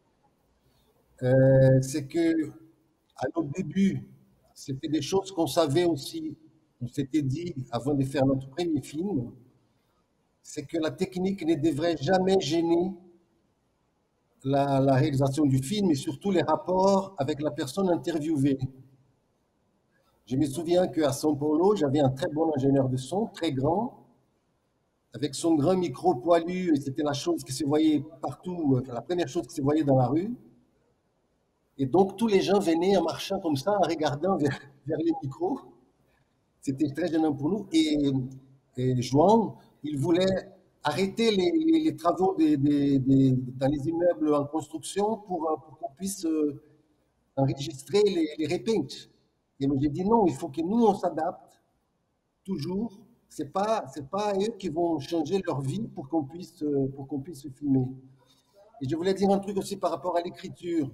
Euh, c'est que, à nos débuts, c'était des choses qu'on savait aussi, on s'était dit avant de faire notre premier film, c'est que la technique ne devrait jamais gêner la, la réalisation du film et surtout les rapports avec la personne interviewée. Je me souviens qu'à São Paulo, j'avais un très bon ingénieur de son, très grand, avec son grand micro poilu, et c'était la chose qui se voyait partout, la première chose qui se voyait dans la rue. Et donc, tous les gens venaient en marchant comme ça, en regardant vers, vers les micros. C'était très gênant pour nous. Et, et João, il voulait arrêter les, les, les travaux des, des, des, dans les immeubles en construction pour, pour qu'on puisse euh, enregistrer les, les repaints. Et moi, j'ai dit non, il faut que nous, on s'adapte toujours. Ce n'est pas, c'est pas eux qui vont changer leur vie pour qu'on puisse, pour qu'on puisse filmer. Et je voulais dire un truc aussi par rapport à l'écriture.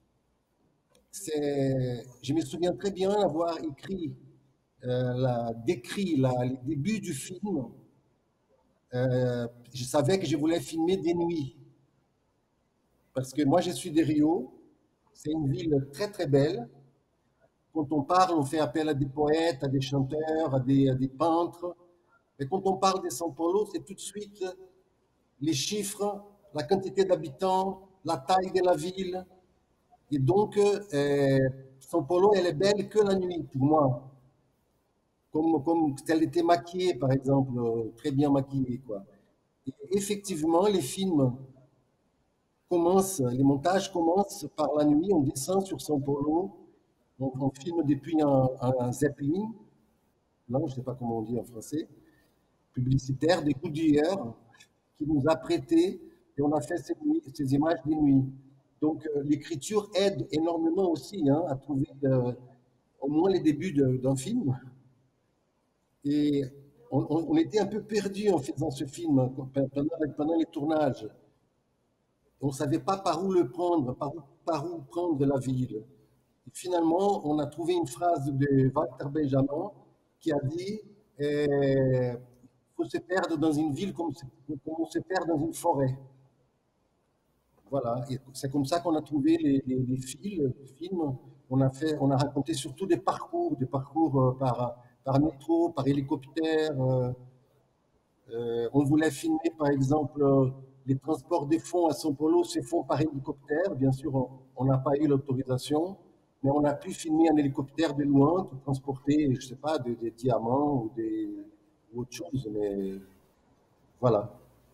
Je me souviens très bien avoir écrit, euh, la, décrit la, les débuts du film. Euh, je savais que je voulais filmer des nuits. Parce que moi, je suis de Rio. C'est une ville très, très belle. Quand on parle, on fait appel à des poètes, à des chanteurs, à des, à des peintres. Et quand on parle de São Paulo, c'est tout de suite les chiffres, la quantité d'habitants, la taille de la ville. Et donc, euh, São Paulo, elle est belle que la nuit, pour moi. Comme, comme elle était maquillée, par exemple, très bien maquillée, quoi. Et effectivement, les films commencent, les montages commencent par la nuit, on descend sur São Paulo, on, on filme depuis un, un Zeppelin, non, je ne sais pas comment on dit en français, publicitaire, des Goodyear, qui nous a prêté, et on a fait ces, ces images de nuit. Donc, euh, l'écriture aide énormément aussi, hein, à trouver euh, au moins les débuts d'un film. Et on, on, on était un peu perdus en faisant ce film pendant, pendant les tournages. On ne savait pas par où le prendre, par où, par où prendre la ville. Et finalement, on a trouvé une phrase de Walter Benjamin qui a dit eh, « Il faut se perdre dans une ville comme, comme on se perd dans une forêt ». Voilà, et c'est comme ça qu'on a trouvé les, les, les fils, les films. On a, fait, on a raconté surtout des parcours, des parcours par, par métro, par hélicoptère. Euh, euh, on voulait filmer, par exemple, les transports des fonds à São Paulo, ces fonds par hélicoptère. Bien sûr, on n'a pas eu l'autorisation, mais on a pu filmer un hélicoptère de loin pour transporter, je ne sais pas, des, des diamants ou, des, ou autre chose. Mais voilà.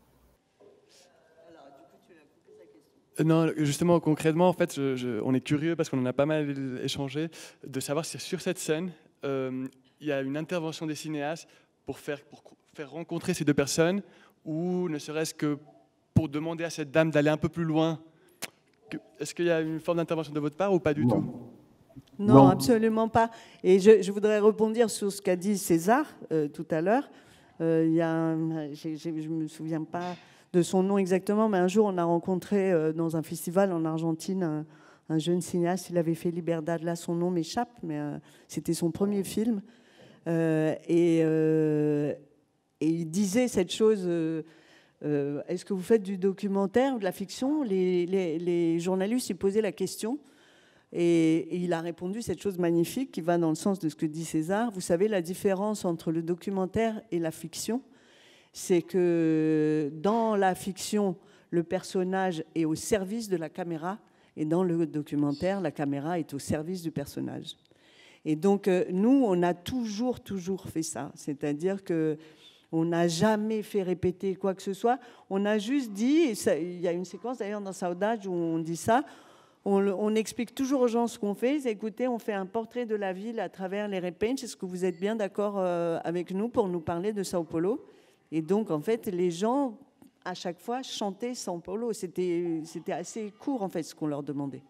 Non, justement, concrètement, en fait, je, je, on est curieux parce qu'on en a pas mal échangé de savoir si sur cette scène, euh, il y a une intervention des cinéastes pour faire, pour faire rencontrer ces deux personnes ou ne serait-ce que pour demander à cette dame d'aller un peu plus loin. Est-ce qu'il y a une forme d'intervention de votre part ou pas du non. tout? Non, non, absolument pas. Et je, je voudrais rebondir sur ce qu'a dit César euh, tout à l'heure. Euh, il y a un, je ne me souviens pas de son nom exactement, mais un jour, on a rencontré euh, dans un festival en Argentine un, un jeune cinéaste. Il avait fait Liberdad, là, son nom m'échappe, mais euh, c'était son premier film. Euh, et, euh, et il disait cette chose, euh, euh, est-ce que vous faites du documentaire ou de la fiction? les, les, les journalistes lui posaient la question. Et, et il a répondu cette chose magnifique qui va dans le sens de ce que dit César. Vous savez, la différence entre le documentaire et la fiction, c'est que dans la fiction, le personnage est au service de la caméra, et dans le documentaire, la caméra est au service du personnage. Et donc, nous, on a toujours, toujours fait ça. C'est-à-dire qu'on n'a jamais fait répéter quoi que ce soit. On a juste dit, et ça, il y a une séquence d'ailleurs dans Saudade où on dit ça, On, on explique toujours aux gens ce qu'on fait. Écoutez, on fait un portrait de la ville à travers les repeintes. Est-ce que vous êtes bien d'accord euh, avec nous pour nous parler de Sao Paulo? Et donc, en fait, les gens, à chaque fois, chantaient Sao Paulo. C'était, c'était assez court, en fait, ce qu'on leur demandait.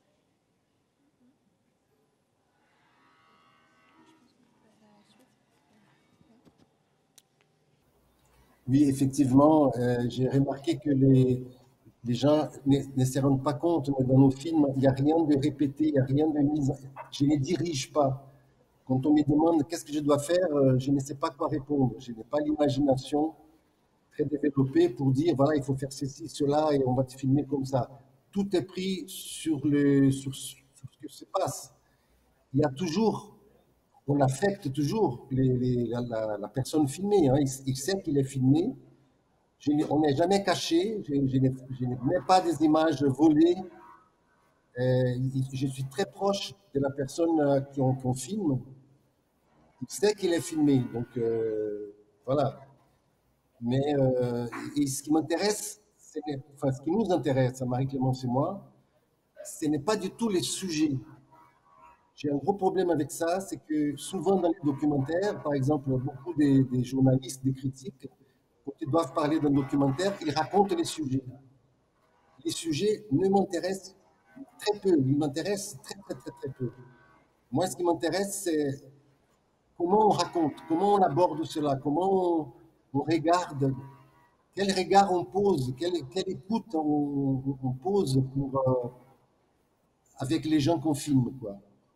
Oui, effectivement, euh, j'ai remarqué que les... Les gens ne, ne se rendent pas compte, mais dans nos films, il n'y a rien de répété, il n'y a rien de mise. Je ne dirige pas. Quand on me demande qu'est-ce que je dois faire, je ne sais pas quoi répondre. Je n'ai pas l'imagination très développée pour dire voilà, il faut faire ceci, cela, et on va te filmer comme ça. Tout est pris sur, le, sur, sur ce qui se passe. Il y a toujours, on affecte toujours les, les, la, la, la personne filmée. Hein. Il, il sait qu'il est filmé. Je, on n'est jamais caché, je, je, ne, je ne mets pas des images volées. Euh, je suis très proche de la personne qu'on qu'on filme. Il sait qu'il est filmé, donc euh, voilà. Mais euh, et ce qui m'intéresse, enfin ce qui nous intéresse, Marie-Clémence et moi, ce n'est pas du tout les sujets. J'ai un gros problème avec ça, c'est que souvent dans les documentaires, par exemple, beaucoup des, des journalistes, des critiques, quand ils doivent parler d'un documentaire, ils racontent les sujets. Les sujets ne m'intéressent très peu, ils m'intéressent très, très, très, très peu. Moi, ce qui m'intéresse, c'est comment on raconte, comment on aborde cela, comment on, on regarde, quel regard on pose, quelle, quelle écoute on, on pose pour, euh, avec les gens qu'on filme, quoi.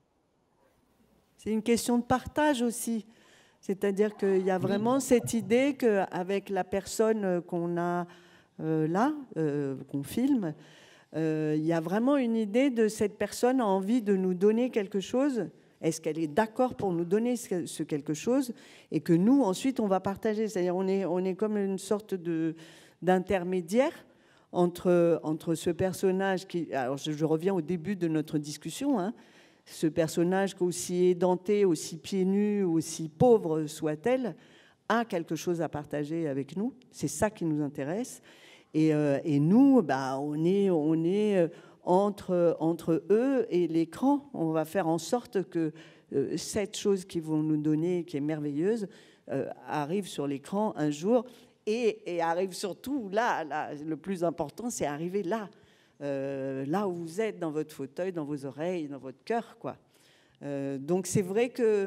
C'est une question de partage aussi. C'est-à-dire qu'il y a vraiment cette idée qu'avec la personne qu'on a euh, là, euh, qu'on filme, euh, il y a vraiment une idée de cette personne a envie de nous donner quelque chose. Est-ce qu'elle est d'accord pour nous donner ce, ce quelque chose? Et que nous, ensuite, on va partager. C'est-à-dire on est, on est comme une sorte de, d'intermédiaire entre, entre ce personnage qui... Alors, je, je reviens au début de notre discussion, hein, ce personnage qu'aussi édenté, aussi pieds nus, aussi pauvre soit-elle, a quelque chose à partager avec nous. C'est ça qui nous intéresse. Et, euh, et nous, bah, on est, on est entre, entre eux et l'écran. On va faire en sorte que euh, cette chose qu'ils vont nous donner, qui est merveilleuse, euh, arrive sur l'écran un jour et, et arrive surtout là, là. Le plus important, c'est arriver là. Euh, là où vous êtes, dans votre fauteuil, dans vos oreilles, dans votre cœur, quoi. Euh, donc c'est vrai que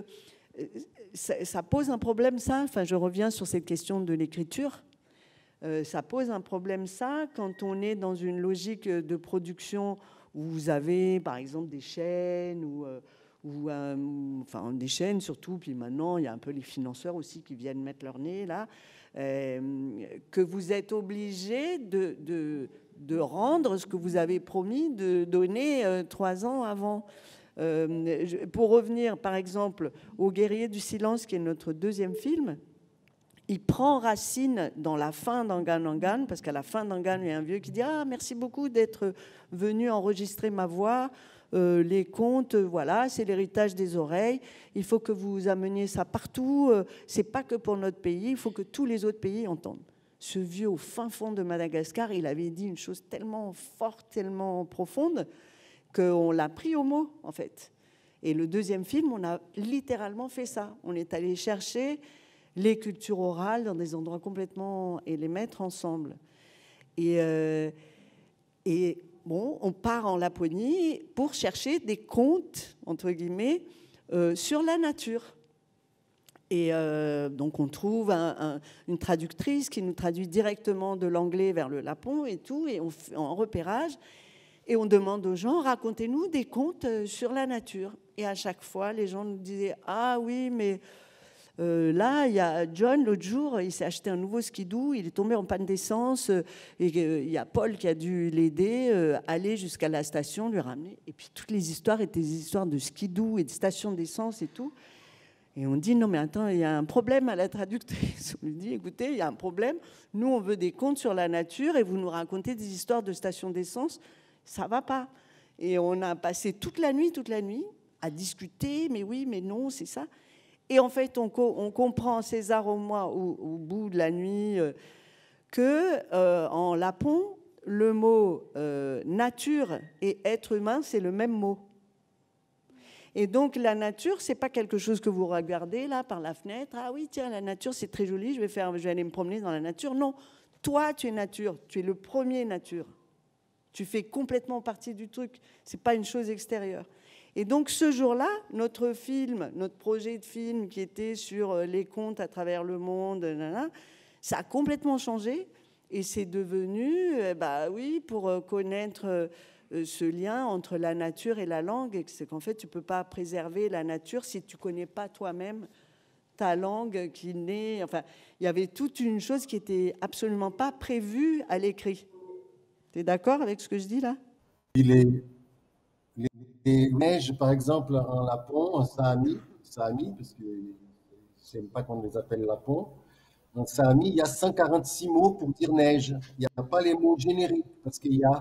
ça, ça pose un problème, ça. Enfin, je reviens sur cette question de l'écriture. Euh, ça pose un problème, ça, quand on est dans une logique de production où vous avez, par exemple, des chaînes ou, euh, ou euh, enfin des chaînes surtout. Puis maintenant, il y a un peu les financeurs aussi qui viennent mettre leur nez là, euh, que vous êtes obligé de, de de rendre ce que vous avez promis de donner euh, trois ans avant. Euh, je, pour revenir, par exemple, au Guerrier du silence, qui est notre deuxième film, il prend racine dans la fin d'Angan Angan, parce qu'à la fin d'Angan, il y a un vieux qui dit « Ah, merci beaucoup d'être venu enregistrer ma voix. Euh, les contes, voilà, c'est l'héritage des oreilles. Il faut que vous ameniez ça partout. Euh, c'est pas que pour notre pays, il faut que tous les autres pays entendent. » Ce vieux au fin fond de Madagascar, il avait dit une chose tellement forte, tellement profonde, qu'on l'a pris au mot, en fait. Et le deuxième film, on a littéralement fait ça. On est allé chercher les cultures orales dans des endroits complètement... et les mettre ensemble. Et, euh, et bon, on part en Laponie pour chercher des contes, entre guillemets, euh, sur la nature. Et euh, donc on trouve un, un, une traductrice qui nous traduit directement de l'anglais vers le lapon et tout, et on fait en repérage, et on demande aux gens, racontez-nous des contes sur la nature. Et à chaque fois, les gens nous disaient, ah oui, mais Euh, là, il y a John, l'autre jour, il s'est acheté un nouveau skidoo, il est tombé en panne d'essence, euh, et euh, il y a Paul qui a dû l'aider, euh, aller jusqu'à la station, lui ramener. Et puis toutes les histoires étaient des histoires de skidoo et de stations d'essence et tout. Et on dit, non mais attends, il y a un problème à la traductrice. On lui dit, écoutez, il y a un problème, nous on veut des contes sur la nature et vous nous racontez des histoires de stations d'essence, ça ne va pas. Et on a passé toute la nuit, toute la nuit, à discuter, mais oui, mais non, c'est ça. Et en fait, on, co on comprend, César au moi, au, au bout de la nuit, euh, que euh, en lapon, le mot euh, nature et être humain, c'est le même mot. Et donc la nature, c'est pas quelque chose que vous regardez là par la fenêtre. Ah oui, tiens, la nature, c'est très joli. Je vais faire, je vais aller me promener dans la nature. Non, toi, tu es nature. Tu es le premier nature. Tu fais complètement partie du truc. C'est pas une chose extérieure. Et donc ce jour-là, notre film, notre projet de film qui était sur les contes à travers le monde, nanana, ça a complètement changé et c'est devenu, bah oui, pour connaître ce lien entre la nature et la langue, c'est qu'en fait tu peux pas préserver la nature si tu connais pas toi-même ta langue qui naît. Enfin, il y avait toute une chose qui était absolument pas prévue à l'écrit. Tu es d'accord avec ce que je dis là? Il est Les neiges, par exemple, en lapon, en saami, saami parce que je n'aime pas qu'on les appelle lapon, en saami, il y a cent quarante-six mots pour dire neige. Il n'y a pas les mots génériques, parce qu'il y a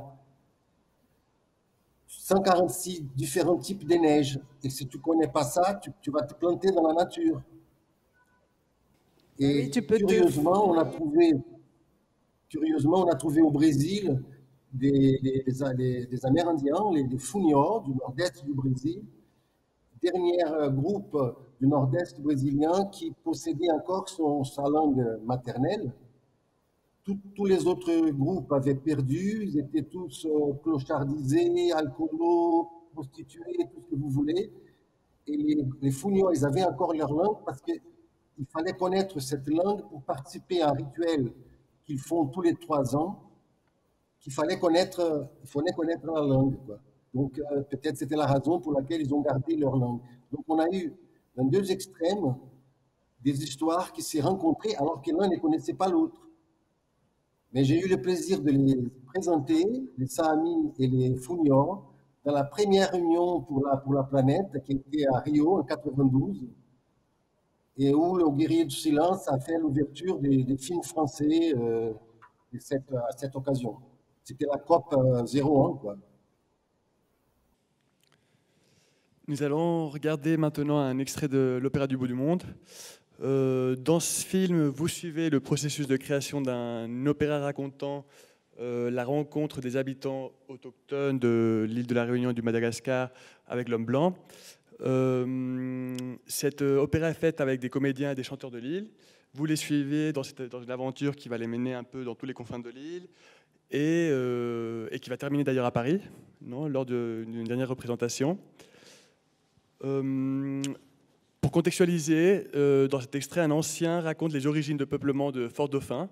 cent quarante-six différents types de neige. Et si tu ne connais pas ça, tu, tu vas te planter dans la nature. Et oui, tu peux curieusement, te... on a trouvé, curieusement, on a trouvé au Brésil Des, des, des, des Amérindiens, les, les Funior, du nord-est du Brésil, dernier groupe du nord-est brésilien qui possédait encore son, sa langue maternelle. Tout, tous les autres groupes avaient perdu, ils étaient tous euh, clochardisés, alcoolos, prostitués, tout ce que vous voulez. Et les, les Funior, ils avaient encore leur langue parce qu'il fallait connaître cette langue pour participer à un rituel qu'ils font tous les trois ans. Il fallait connaître, il fallait connaître la langue, quoi. Donc, euh, peut-être c'était la raison pour laquelle ils ont gardé leur langue. Donc, on a eu, dans deux extrêmes, des histoires qui s'est rencontrées alors que l'un ne connaissait pas l'autre. Mais j'ai eu le plaisir de les présenter, les Saami et les Funior, dans la première réunion pour la, pour la planète qui était à Rio en quatre-vingt-douze, et où le Guerrier du Silence a fait l'ouverture des, des films français euh, de cette, à cette occasion. C'était la COP zéro un, quoi. Nous allons regarder maintenant un extrait de l'Opéra du bout du monde. Euh, dans ce film, vous suivez le processus de création d'un opéra racontant euh, la rencontre des habitants autochtones de l'île de la Réunion et du Madagascar avec l'homme blanc. Euh, cette opéra est faite avec des comédiens et des chanteurs de l'île. Vous les suivez dans, cette, dans une aventure qui va les mener un peu dans tous les confins de l'île. Et, euh, et qui va terminer d'ailleurs à Paris, non, lors d'une dernière représentation. Euh, pour contextualiser, euh, dans cet extrait, un ancien raconte les origines de peuplement de Fort-Dauphin,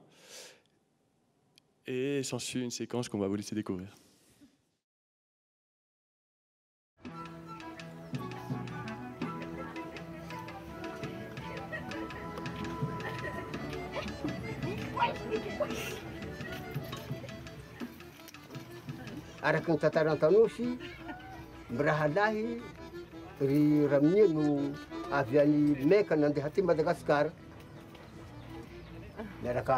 et s'ensuit une séquence qu'on va vous laisser découvrir. Araky ny tantarantanosi mirahalahy ry Ramia no avy any Meka nandeha aty Madagasikara miaraka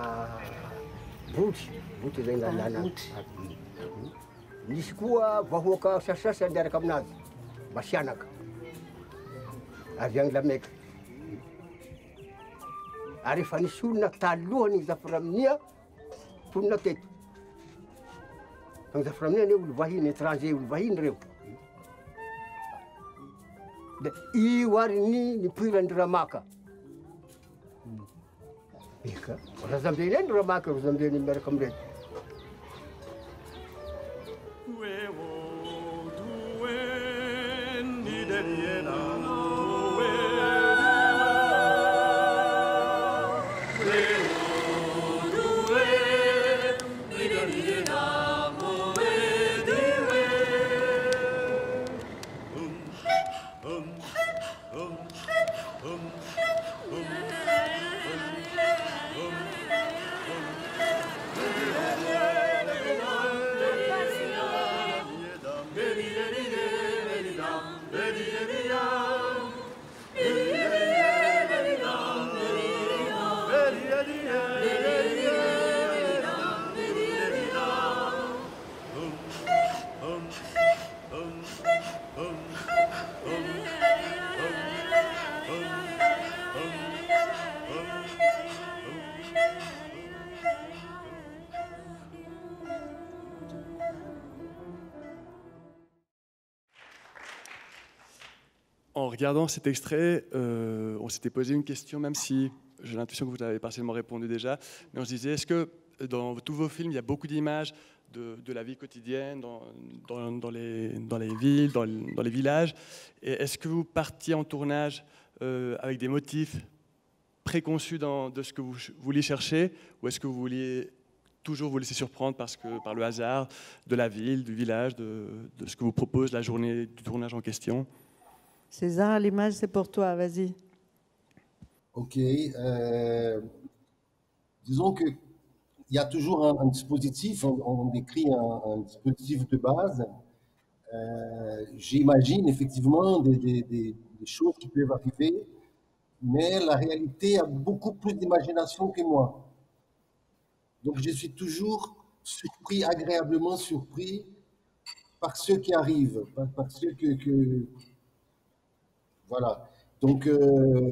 boty boty zay lalana misy koa vahoaka sasasy andiaraka aminazy Masianaka avy any Lameka ary efa nisy olona talohany Zafy Ramia tonona teto. Ang Zafy Ramia ne olo vahiny étranger olo vahiny reo. De io ary ny nipoirany Ramaka. Eka, razambeny any Ramaka razambeny miaraka amin'ireny. En regardant cet extrait, euh, on s'était posé une question, même si j'ai l'intuition que vous avez partiellement répondu déjà, mais on se disait, est-ce que dans tous vos films, il y a beaucoup d'images de, de la vie quotidienne, dans, dans, dans, les, dans les villes, dans, dans les villages, et est-ce que vous partiez en tournage euh, avec des motifs préconçus dans, de ce que vous vouliez chercher, ou est-ce que vous vouliez toujours vous laisser surprendre parce que, par le hasard de la ville, du village, de, de ce que vous propose la journée du tournage en question? César, l'image, c'est pour toi, vas-y. Ok. Euh, disons qu'il y a toujours un, un dispositif, on, on décrit un, un dispositif de base. Euh, J'imagine effectivement des, des, des, des choses qui peuvent arriver, mais la réalité a beaucoup plus d'imagination que moi. Donc je suis toujours surpris, agréablement surpris par ceux qui arrivent, par, par ceux que... que Voilà. Donc, euh,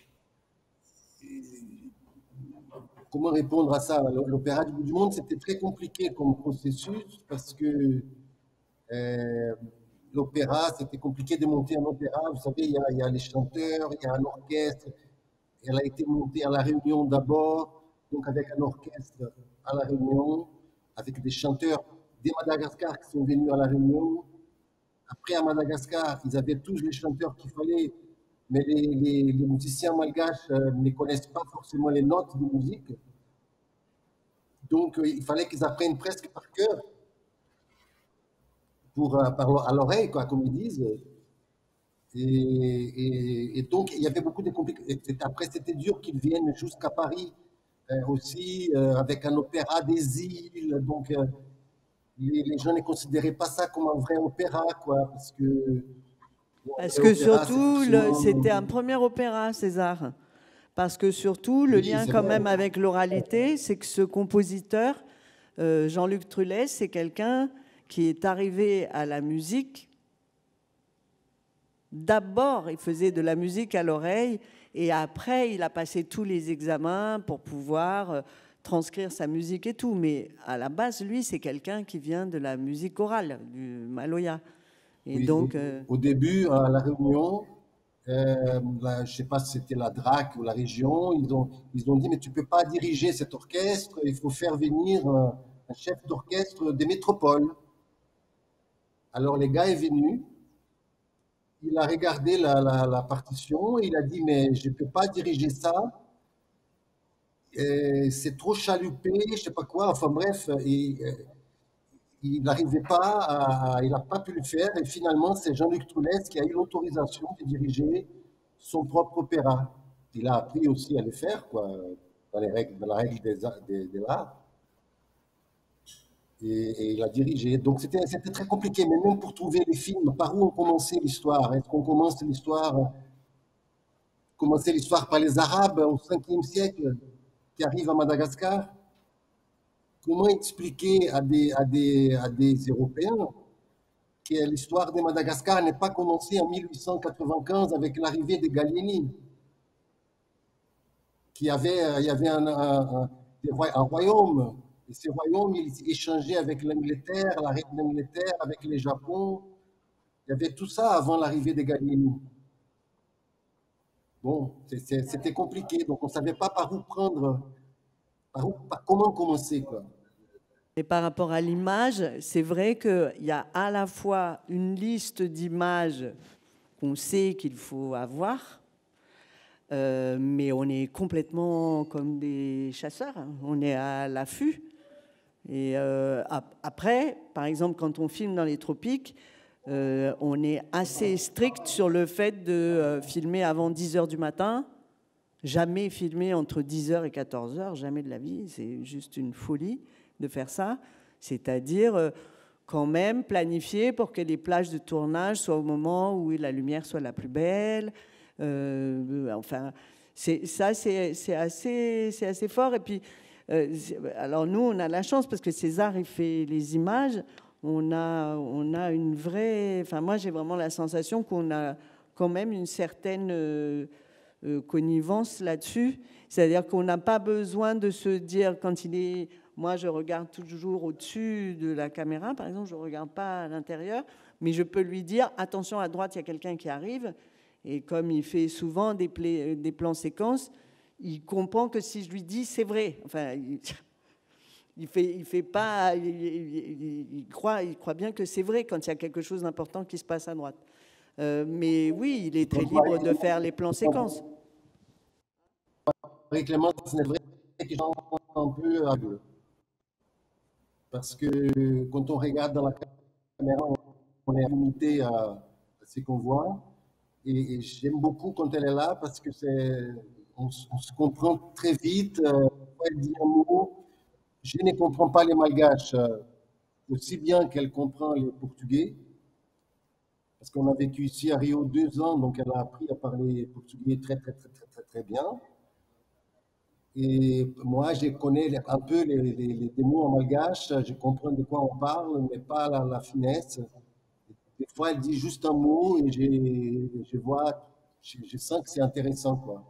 comment répondre à ça? L'Opéra du bout du monde, c'était très compliqué comme processus parce que euh, l'opéra, c'était compliqué de monter un opéra. Vous savez, il y, a, il y a les chanteurs, il y a un orchestre. Elle a été montée à La Réunion d'abord, donc avec un orchestre à La Réunion, avec des chanteurs des Madagascar qui sont venus à La Réunion. Après, à Madagascar, ils avaient tous les chanteurs qu'il fallait, mais les, les, les musiciens malgaches euh, ne connaissent pas forcément les notes de musique. Donc, euh, il fallait qu'ils apprennent presque par cœur, pour, euh, par, à l'oreille, quoi, comme ils disent. Et, et, et donc, il y avait beaucoup de complications. Après, c'était dur qu'ils viennent jusqu'à Paris euh, aussi, euh, avec un opéra des îles. Donc, euh, les, les gens ne considéraient pas ça comme un vrai opéra, quoi, parce que... Parce que surtout, c'était un premier opéra, César. Parce que surtout, le lien quand même avec l'oralité, c'est que ce compositeur, euh, Jean-Luc Trullet, c'est quelqu'un qui est arrivé à la musique. D'abord, il faisait de la musique à l'oreille, et après, il a passé tous les examens pour pouvoir euh, transcrire sa musique et tout. Mais à la base, lui, c'est quelqu'un qui vient de la musique orale, du maloya. Et oui, donc, au, euh... au début, à La Réunion, euh, la, je ne sais pas si c'était la D R A C ou la région, ils ont, ils ont dit, mais tu ne peux pas diriger cet orchestre, il faut faire venir un, un chef d'orchestre des métropoles. Alors, le gars est venu, il a regardé la, la, la partition, il a dit, mais je ne peux pas diriger ça, c'est trop chaloupé, je ne sais pas quoi, enfin bref, et, il n'arrivait pas, à, il n'a pas pu le faire, et finalement, c'est Jean-Luc Trullet qui a eu l'autorisation de diriger son propre opéra. Il a appris aussi à le faire, quoi, dans, les règles, dans la règle des, des, des arts. Et, et il a dirigé. Donc c'était très compliqué, mais même pour trouver les films, par où on commençait l'histoire? Est-ce qu'on commence l'histoire commencer l'histoire par les Arabes au cinquième siècle qui arrivent à Madagascar? Comment expliquer à des, à des, à des Européens que l'histoire de Madagascar n'est pas commencée en mille huit cent quatre-vingt-quinze avec l'arrivée des Gallieni, qu'il y avait, il y avait un, un, un, un royaume, et ces royaumes, ils échangeaient avec l'Angleterre, la reine d'Angleterre, avec les Japon. Il y avait tout ça avant l'arrivée des Gallieni. Bon, c'était compliqué, donc on ne savait pas par où prendre, par où, par comment commencer, quoi. Et par rapport à l'image, c'est vrai qu'il y a à la fois une liste d'images qu'on sait qu'il faut avoir, euh, mais on est complètement comme des chasseurs, hein. On est à l'affût. Et euh, après, par exemple, quand on filme dans les tropiques, euh, on est assez strict sur le fait de euh, filmer avant dix heures du matin, jamais filmé entre dix heures et quatorze heures, jamais de la vie. C'est juste une folie de faire ça. C'est-à-dire euh, quand même planifier pour que les plages de tournage soient au moment où la lumière soit la plus belle. Euh, enfin, c'est, ça, c'est, c'est, assez, c'est assez fort. Et puis, euh, alors nous, on a la chance parce que César, il fait les images. On a, on a une vraie... Enfin, moi, j'ai vraiment la sensation qu'on a quand même une certaine euh, euh, connivence là-dessus. C'est-à-dire qu'on n'a pas besoin de se dire, quand il est... Moi, je regarde toujours au-dessus de la caméra, par exemple, je ne regarde pas à l'intérieur, mais je peux lui dire, attention, à droite, il y a quelqu'un qui arrive. Et comme il fait souvent des, pla- des plans séquences, il comprend que si je lui dis, c'est vrai. Enfin... Il... Il fait, il fait pas, il, il, il, croit, il croit bien que c'est vrai quand il y a quelque chose d'important qui se passe à droite. Euh, mais oui, il est très libre de faire les plans séquences. Avec Clément, c'est vrai que je suis un peu aveugle. Parce que quand on regarde dans la caméra, on est limité à, à ce qu'on voit. Et, et j'aime beaucoup quand elle est là parce que c'est, on, on se comprend très vite. Euh, elle dit un mot. Je ne comprends pas les malgaches euh, aussi bien qu'elle comprend les portugais, parce qu'on a vécu ici à Rio deux ans, donc elle a appris à parler portugais très, très, très, très, très, très bien. Et moi, je connais un peu les, les, les mots en malgache, je comprends de quoi on parle, mais pas la, la finesse. Des fois, elle dit juste un mot et je, je vois, je, je sens que c'est intéressant, quoi.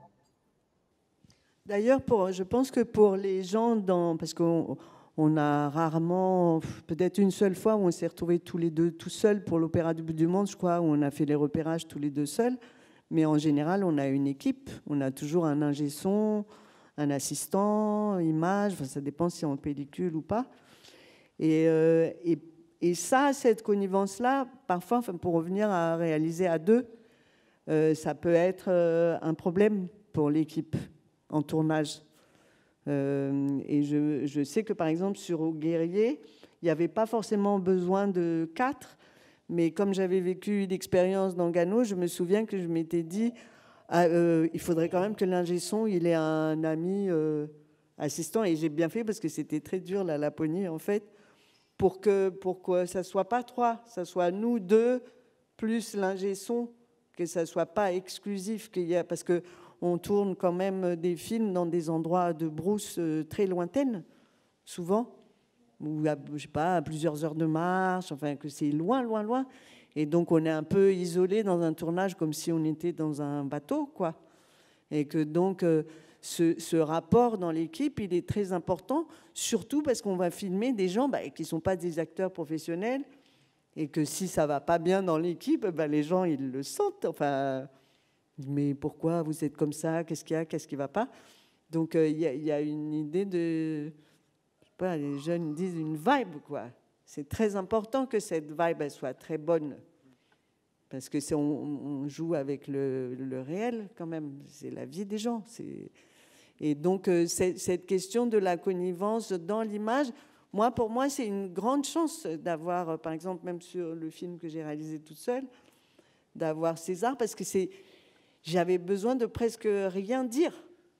D'ailleurs, pour, je pense que pour les gens, dans, parce qu'on on a rarement, peut-être une seule fois où on s'est retrouvés tous les deux tout seuls pour l'Opéra du bout du monde, je crois, où on a fait les repérages tous les deux seuls. Mais en général, on a une équipe. On a toujours un ingé son, un assistant, image, enfin, ça dépend si on pellicule ou pas. Et, euh, et, et ça, cette connivence-là, parfois, enfin, pour revenir à réaliser à deux, euh, ça peut être euh, un problème pour l'équipe en tournage. Euh, et je, je sais que, par exemple, sur Au Guerrier, il n'y avait pas forcément besoin de quatre, mais comme j'avais vécu l'expérience dans Gano, je me souviens que je m'étais dit, ah, euh, il faudrait quand même que l'ingé son, il ait un ami euh, assistant, et j'ai bien fait parce que c'était très dur, la Laponie, en fait, pour que, pour que ça ne soit pas trois, ça soit nous deux, plus l'ingé son, que ça ne soit pas exclusif, qu'il y a, parce que on tourne quand même des films dans des endroits de brousse très lointaines, souvent, où, je sais pas, à plusieurs heures de marche, enfin, que c'est loin, loin, loin. Et donc, on est un peu isolé dans un tournage comme si on était dans un bateau, quoi. Et que donc, ce, ce rapport dans l'équipe, il est très important, surtout parce qu'on va filmer des gens bah, qui ne sont pas des acteurs professionnels, et que si ça ne va pas bien dans l'équipe, bah, les gens, ils le sentent, enfin... Mais pourquoi vous êtes comme ça? Qu'est-ce qu'il y a? Qu'est-ce qui ne va pas? Donc, il euh, y, y a une idée de... Je sais pas, les jeunes disent une vibe, quoi. C'est très important que cette vibe elle soit très bonne. Parce que c'est, on, on joue avec le, le réel, quand même. C'est la vie des gens. C'est... Et donc, euh, cette question de la connivence dans l'image, moi, pour moi, c'est une grande chance d'avoir, par exemple, même sur le film que j'ai réalisé toute seule, d'avoir César, parce que c'est... J'avais besoin de presque rien dire.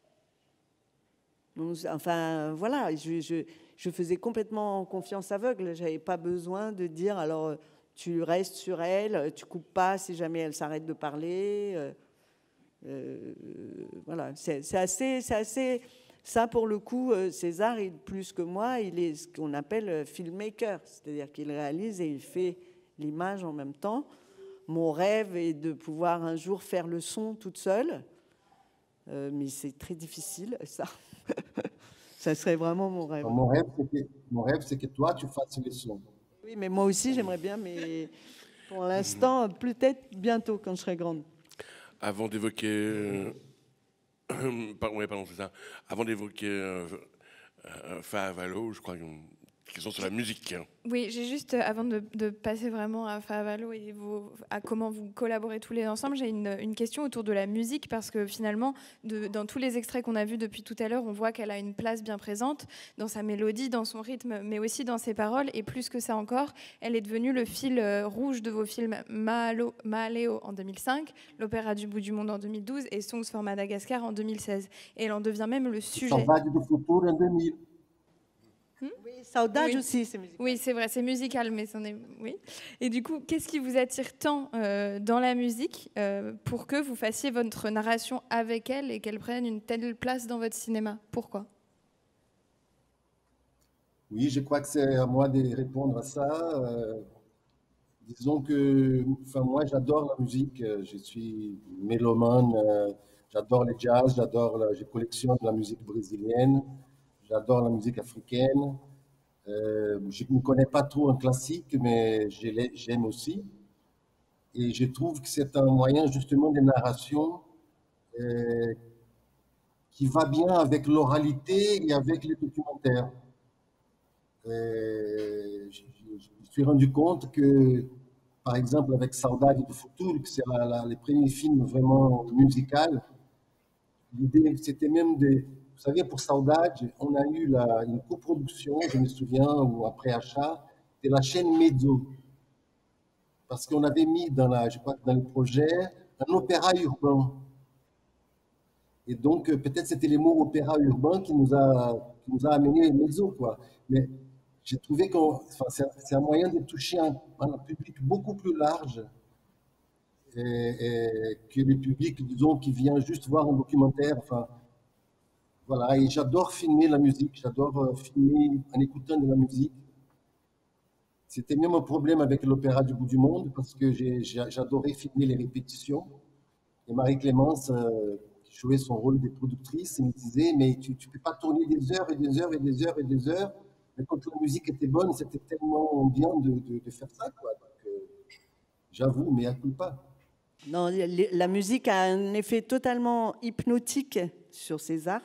Enfin, voilà, je, je, je faisais complètement confiance aveugle. Je n'avais pas besoin de dire, alors, tu restes sur elle, tu ne coupes pas si jamais elle s'arrête de parler. Euh, euh, voilà, c'est, c'est, assez, c'est assez... Ça, pour le coup, César, il, plus que moi, il est ce qu'on appelle filmmaker. C'est-à-dire qu'il réalise et il fait l'image en même temps. Mon rêve est de pouvoir un jour faire le son toute seule, euh, mais c'est très difficile, ça. Ça serait vraiment mon rêve. Mon rêve, c'est que, mon rêve, c'est que toi, tu fasses le son. Oui, mais moi aussi, j'aimerais bien, mais pour l'instant, peut-être bientôt, quand je serai grande. Avant d'évoquer... Euh, pardon, oui, pardon, c'est ça. Avant d'évoquer euh, euh, Favalo, je crois que question sur la musique. Oui, j'ai juste, avant de, de passer vraiment à Favalo et vos, à comment vous collaborez tous les ensemble, j'ai une, une question autour de la musique, parce que finalement, de, dans tous les extraits qu'on a vus depuis tout à l'heure, on voit qu'elle a une place bien présente dans sa mélodie, dans son rythme, mais aussi dans ses paroles, et plus que ça encore, elle est devenue le fil rouge de vos films Mahalo, Mahaleo en deux mille cinq, L'Opéra du bout du monde en deux mille douze et Songs for Madagascar en deux mille seize. Et elle en devient même le sujet. Saudade do Futuro en deux mille. Hmm? Oui, Saudade oui. aussi, c'est musical. Oui, c'est vrai, c'est musical, mais c'en est... Oui. Et du coup, qu'est-ce qui vous attire tant euh, dans la musique euh, pour que vous fassiez votre narration avec elle et qu'elle prenne une telle place dans votre cinéma? Pourquoi? Oui, je crois que c'est à moi de répondre à ça. Euh, disons que, enfin, moi, j'adore la musique. Je suis mélomane. Euh, j'adore les jazz. J'adore, la, je collectionne la musique brésilienne. J'adore la musique africaine. Euh, je ne connais pas trop un classique, mais j'aime aussi. Et je trouve que c'est un moyen justement de narration euh, qui va bien avec l'oralité et avec les documentaires. Euh, je, je, je me suis rendu compte que, par exemple, avec Saudade do Futuro, que c'est le premier film vraiment musical, l'idée, c'était même de... Vous savez, pour Saudade, on a eu la, une coproduction, je me souviens, ou après achat, de la chaîne Mezzo. Parce qu'on avait mis dans, la, je crois, dans le projet un opéra urbain. Et donc, peut-être c'était les mots opéra urbain qui nous a, qui nous a amené Mezzo, quoi. Mais j'ai trouvé que enfin, c'est un moyen de toucher un, un public beaucoup plus large et, et que le public, disons, qui vient juste voir un documentaire. Enfin, voilà, et j'adore filmer la musique, j'adore filmer en écoutant de la musique. C'était même un problème avec l'Opéra du bout du monde parce que j'adorais filmer les répétitions. Et Marie-Clémence, euh, qui jouait son rôle de productrice, me disait, mais tu ne peux pas tourner des heures et des heures et des heures et des heures. Mais quand la musique était bonne, c'était tellement bien de, de, de faire ça, quoi. Donc, euh, j'avoue, mais à coup pas. Non, la musique a un effet totalement hypnotique sur César.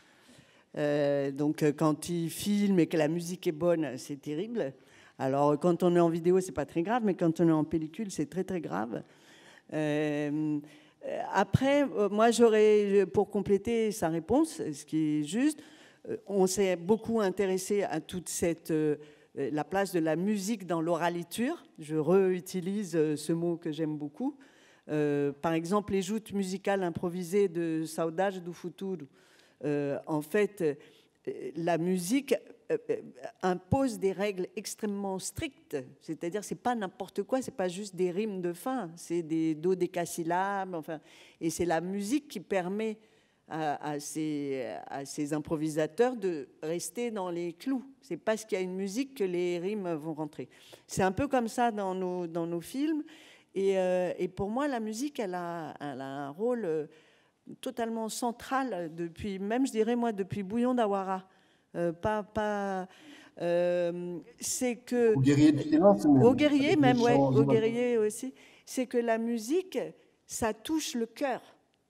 Euh, donc, quand il filme et que la musique est bonne, c'est terrible. Alors, quand on est en vidéo, c'est pas très grave, mais quand on est en pellicule, c'est très, très grave. Euh, après, moi, j'aurais, pour compléter sa réponse, ce qui est juste, on s'est beaucoup intéressé à toute cette... la place de la musique dans l'oraliture. Je réutilise ce mot que j'aime beaucoup. Euh, par exemple, les joutes musicales improvisées de Saudade do Futuro. Euh, en fait, la musique euh, impose des règles extrêmement strictes. C'est-à-dire, c'est pas n'importe quoi, c'est pas juste des rimes de fin, c'est des dodécasyllabes. Enfin, et c'est la musique qui permet à, à, ces, à ces improvisateurs de rester dans les clous. C'est parce qu'il y a une musique que les rimes vont rentrer. C'est un peu comme ça dans nos, dans nos films. Et, euh, et pour moi, la musique, elle a, elle a un rôle euh, totalement central depuis, même je dirais moi, depuis Bouillon d'Awara. Euh, pas, pas, euh, c'est que au guerrier du silence, même. Au guerrier même, ouais, au guerrier aussi. C'est que la musique, ça touche le cœur,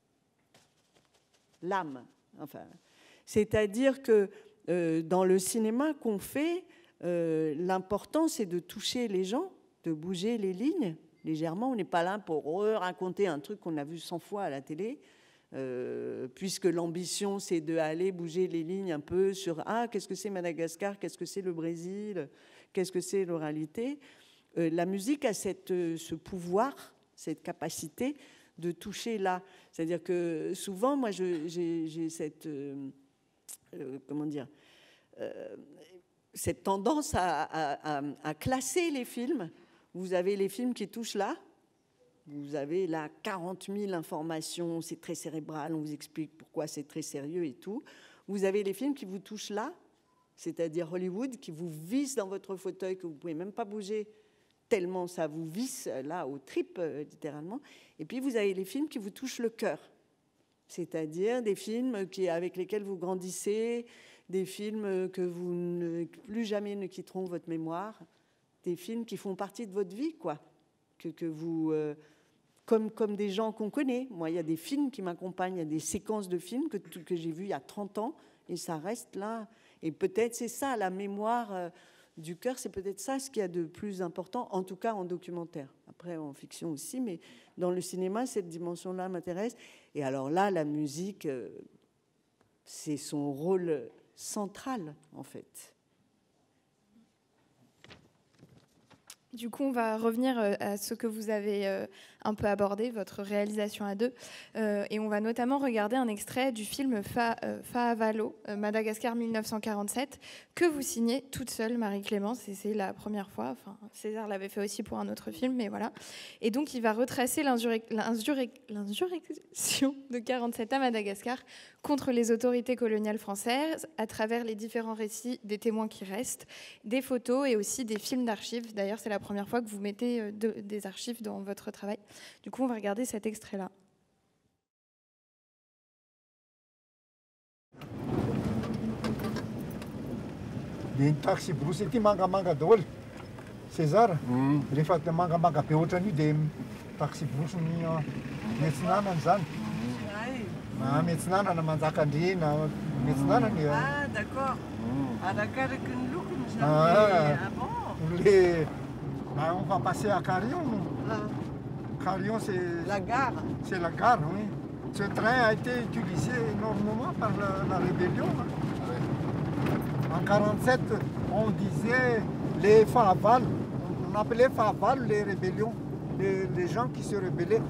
l'âme. Enfin, c'est-à-dire que euh, dans le cinéma qu'on fait, euh, l'important c'est de toucher les gens, de bouger les lignes. Légèrement, on n'est pas là pour raconter un truc qu'on a vu cent fois à la télé, euh, puisque l'ambition, c'est d'aller bouger les lignes un peu sur « Ah, qu'est-ce que c'est Madagascar? Qu'est-ce que c'est le Brésil? Qu'est-ce que c'est l'oralité ?» euh, La musique a cette, ce pouvoir, cette capacité de toucher là. C'est-à-dire que souvent, moi, j'ai cette... Euh, euh, comment dire euh, cette tendance à, à, à, à classer les films. Vous avez les films qui touchent là, vous avez là quarante mille informations, c'est très cérébral, on vous explique pourquoi c'est très sérieux et tout. Vous avez les films qui vous touchent là, c'est-à-dire Hollywood, qui vous visse dans votre fauteuil, que vous ne pouvez même pas bouger, tellement ça vous visse là aux tripes, littéralement. Et puis vous avez les films qui vous touchent le cœur, c'est-à-dire des films qui, avec lesquels vous grandissez, des films que vous ne, plus jamais ne quitteront votre mémoire, des films qui font partie de votre vie, quoi, que, que vous, euh, comme, comme des gens qu'on connaît. Moi, il y a des films qui m'accompagnent, il y a des séquences de films que, que j'ai vues il y a trente ans, et ça reste là. Et peut-être c'est ça, la mémoire, euh, du cœur. C'est peut-être ça ce qu'il y a de plus important, en tout cas en documentaire. Après, en fiction aussi, mais dans le cinéma, cette dimension-là m'intéresse. Et alors là, la musique, euh, c'est son rôle central, en fait. Du coup, on va revenir à ce que vous avez un peu abordé, votre réalisation à deux. Euh, et on va notamment regarder un extrait du film Fa, euh, Faavalo, Madagascar mille neuf cent quarante-sept, que vous signez toute seule, Marie-Clémence. Et c'est la première fois. Enfin, César l'avait fait aussi pour un autre film, mais voilà. Et donc, il va retracer l'insurrection de quarante-sept à Madagascar contre les autorités coloniales françaises à travers les différents récits des témoins qui restent, des photos et aussi des films d'archives. D'ailleurs, c'est la première fois que vous mettez de, des archives dans votre travail. Du coup, on va regarder cet extrait-là. Taxi brusity manga manga daholo César rehefa manga manga be ohatrany io dia taxi brosony metsinanana zany na metsinanana manjakandrina metsinanany ah d'accord arakaraky ny lokony zany ah bon le on va passer à Carillon. Ah. Carillon, c'est la gare. C'est la gare, oui. Ce train a été utilisé énormément par la, la rébellion. Hein. En mille neuf cent quarante-sept, on disait les Faval. On appelait Faval les rébellions, les, les gens qui se rebellaient.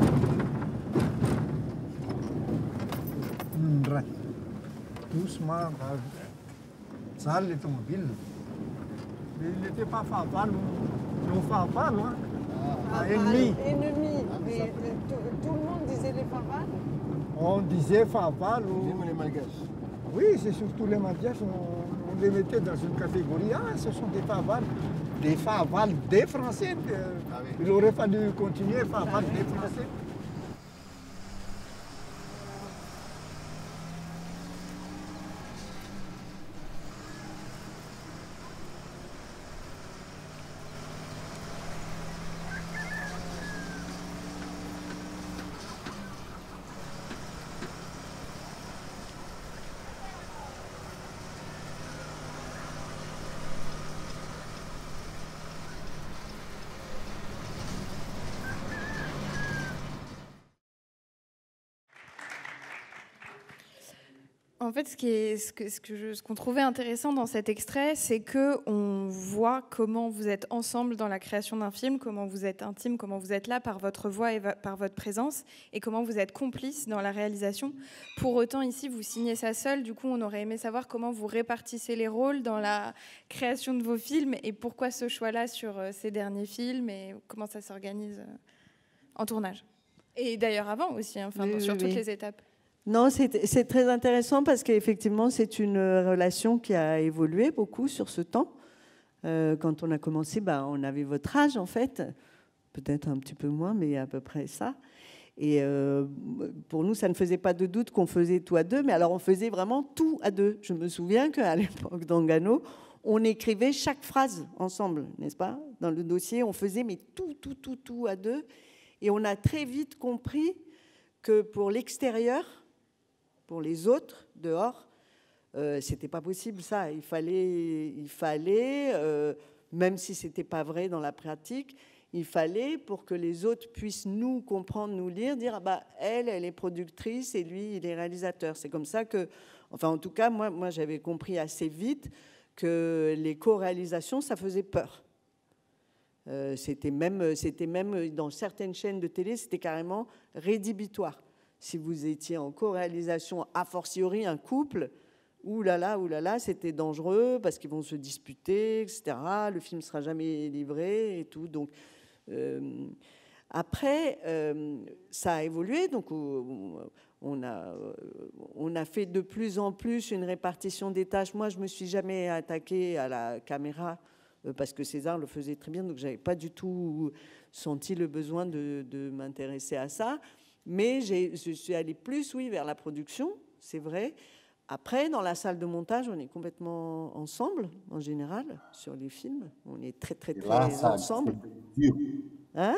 Doucement, ça les automobiles. Il n'était pas Faval, non Faval, hein. Ah, ennemi. Ennemi. Mais tout, tout le monde disait les Faval. On disait Faval. Ou... les Malgaches. Oui, c'est surtout les Malgaches. On, on les mettait dans une catégorie. Ah, ce sont des Faval. Des Faval des Français. De... Ah, oui. Il aurait fallu continuer Faval des Français. En fait, ce, qui est, ce, que, ce, que je, ce qu'on trouvait intéressant dans cet extrait, c'est qu'on voit comment vous êtes ensemble dans la création d'un film, comment vous êtes intime, comment vous êtes là par votre voix et par votre présence, et comment vous êtes complice dans la réalisation. Pour autant, ici, vous signez ça seul. Du coup, on aurait aimé savoir comment vous répartissez les rôles dans la création de vos films, et pourquoi ce choix-là sur ces derniers films, et comment ça s'organise en tournage. Et d'ailleurs avant aussi, hein, enfin, oui, sur oui, toutes oui. les étapes. Non, c'est, c'est très intéressant parce qu'effectivement, c'est une relation qui a évolué beaucoup sur ce temps. Euh, quand on a commencé, bah, on avait votre âge, en fait. Peut-être un petit peu moins, mais à peu près ça. Et euh, pour nous, ça ne faisait pas de doute qu'on faisait tout à deux, mais alors on faisait vraiment tout à deux. Je me souviens qu'à l'époque d'Angano, on écrivait chaque phrase ensemble, n'est-ce pas? Dans le dossier, on faisait mais tout, tout, tout, tout à deux. Et on a très vite compris que pour l'extérieur, pour les autres, dehors, euh, c'était pas possible ça. Il fallait, il fallait euh, même si c'était pas vrai dans la pratique, il fallait, pour que les autres puissent nous comprendre, nous lire, dire ah bah, elle, elle est productrice et lui, il est réalisateur. C'est comme ça que, enfin en tout cas, moi, moi j'avais compris assez vite que les co-réalisations, ça faisait peur. Euh, c'était même, c'était même, dans certaines chaînes de télé, c'était carrément rédhibitoire. Si vous étiez en co-réalisation, a fortiori un couple, oulala, oulala, c'était dangereux parce qu'ils vont se disputer, et cetera. Le film ne sera jamais livré et tout. Donc, euh, après, euh, ça a évolué. Donc, on a, on a fait de plus en plus une répartition des tâches. Moi, je ne me suis jamais attaquée à la caméra parce que César le faisait très bien. Donc, je n'avais pas du tout senti le besoin de, de m'intéresser à ça. Mais j'ai, je suis allée plus, oui, vers la production, c'est vrai. Après, dans la salle de montage, on est complètement ensemble, en général, sur les films. On est très, très, très là, ça, ensemble. C'est dur. Hein?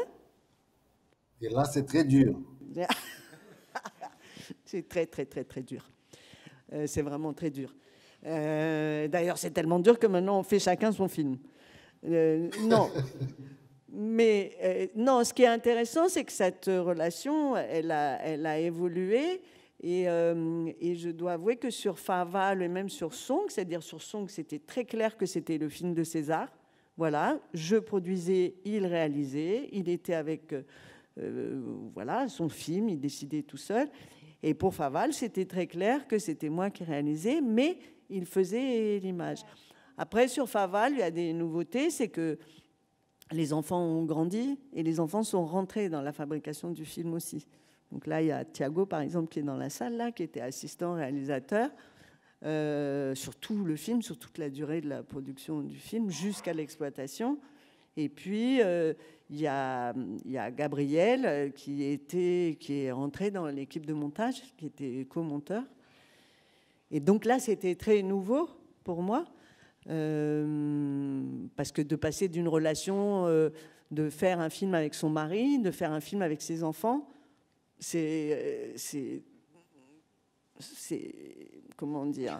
Et là, c'est très dur. C'est très, très, très, très dur. Euh, c'est vraiment très dur. Euh, D'ailleurs, c'est tellement dur que maintenant, on fait chacun son film. Euh, non. Mais euh, non, ce qui est intéressant, c'est que cette relation, elle a, elle a évolué. Et, euh, et je dois avouer que sur Faval et même sur Song, c'est-à-dire sur Song, c'était très clair que c'était le film de César. Voilà, je produisais, il réalisait, il était avec euh, voilà, son film, il décidait tout seul. Et pour Faval, c'était très clair que c'était moi qui réalisais, mais il faisait l'image. Après, sur Faval, il y a des nouveautés, c'est que les enfants ont grandi et les enfants sont rentrés dans la fabrication du film aussi. Donc là, il y a Thiago, par exemple, qui est dans la salle, là, qui était assistant réalisateur euh, sur tout le film, sur toute la durée de la production du film, jusqu'à l'exploitation. Et puis, euh, il y a, il y a Gabriel, qui, était, qui est rentré dans l'équipe de montage, qui était co-monteur. Et donc là, c'était très nouveau pour moi, euh, parce que de passer d'une relation, euh, de faire un film avec son mari, de faire un film avec ses enfants, c'est, c'est, c'est, comment dire,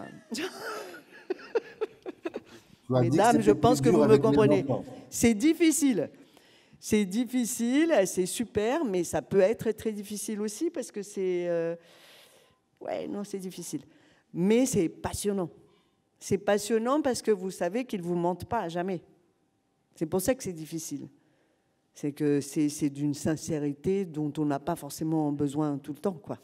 mesdames, je pense que vous me comprenez. C'est difficile, c'est difficile, c'est super, mais ça peut être très difficile aussi parce que c'est, euh, ouais, non, c'est difficile, mais c'est passionnant. C'est passionnant parce que vous savez qu'ils ne vous mentent pas à jamais. C'est pour ça que c'est difficile. C'est que c'est, c'est d'une sincérité dont on n'a pas forcément besoin tout le temps, quoi.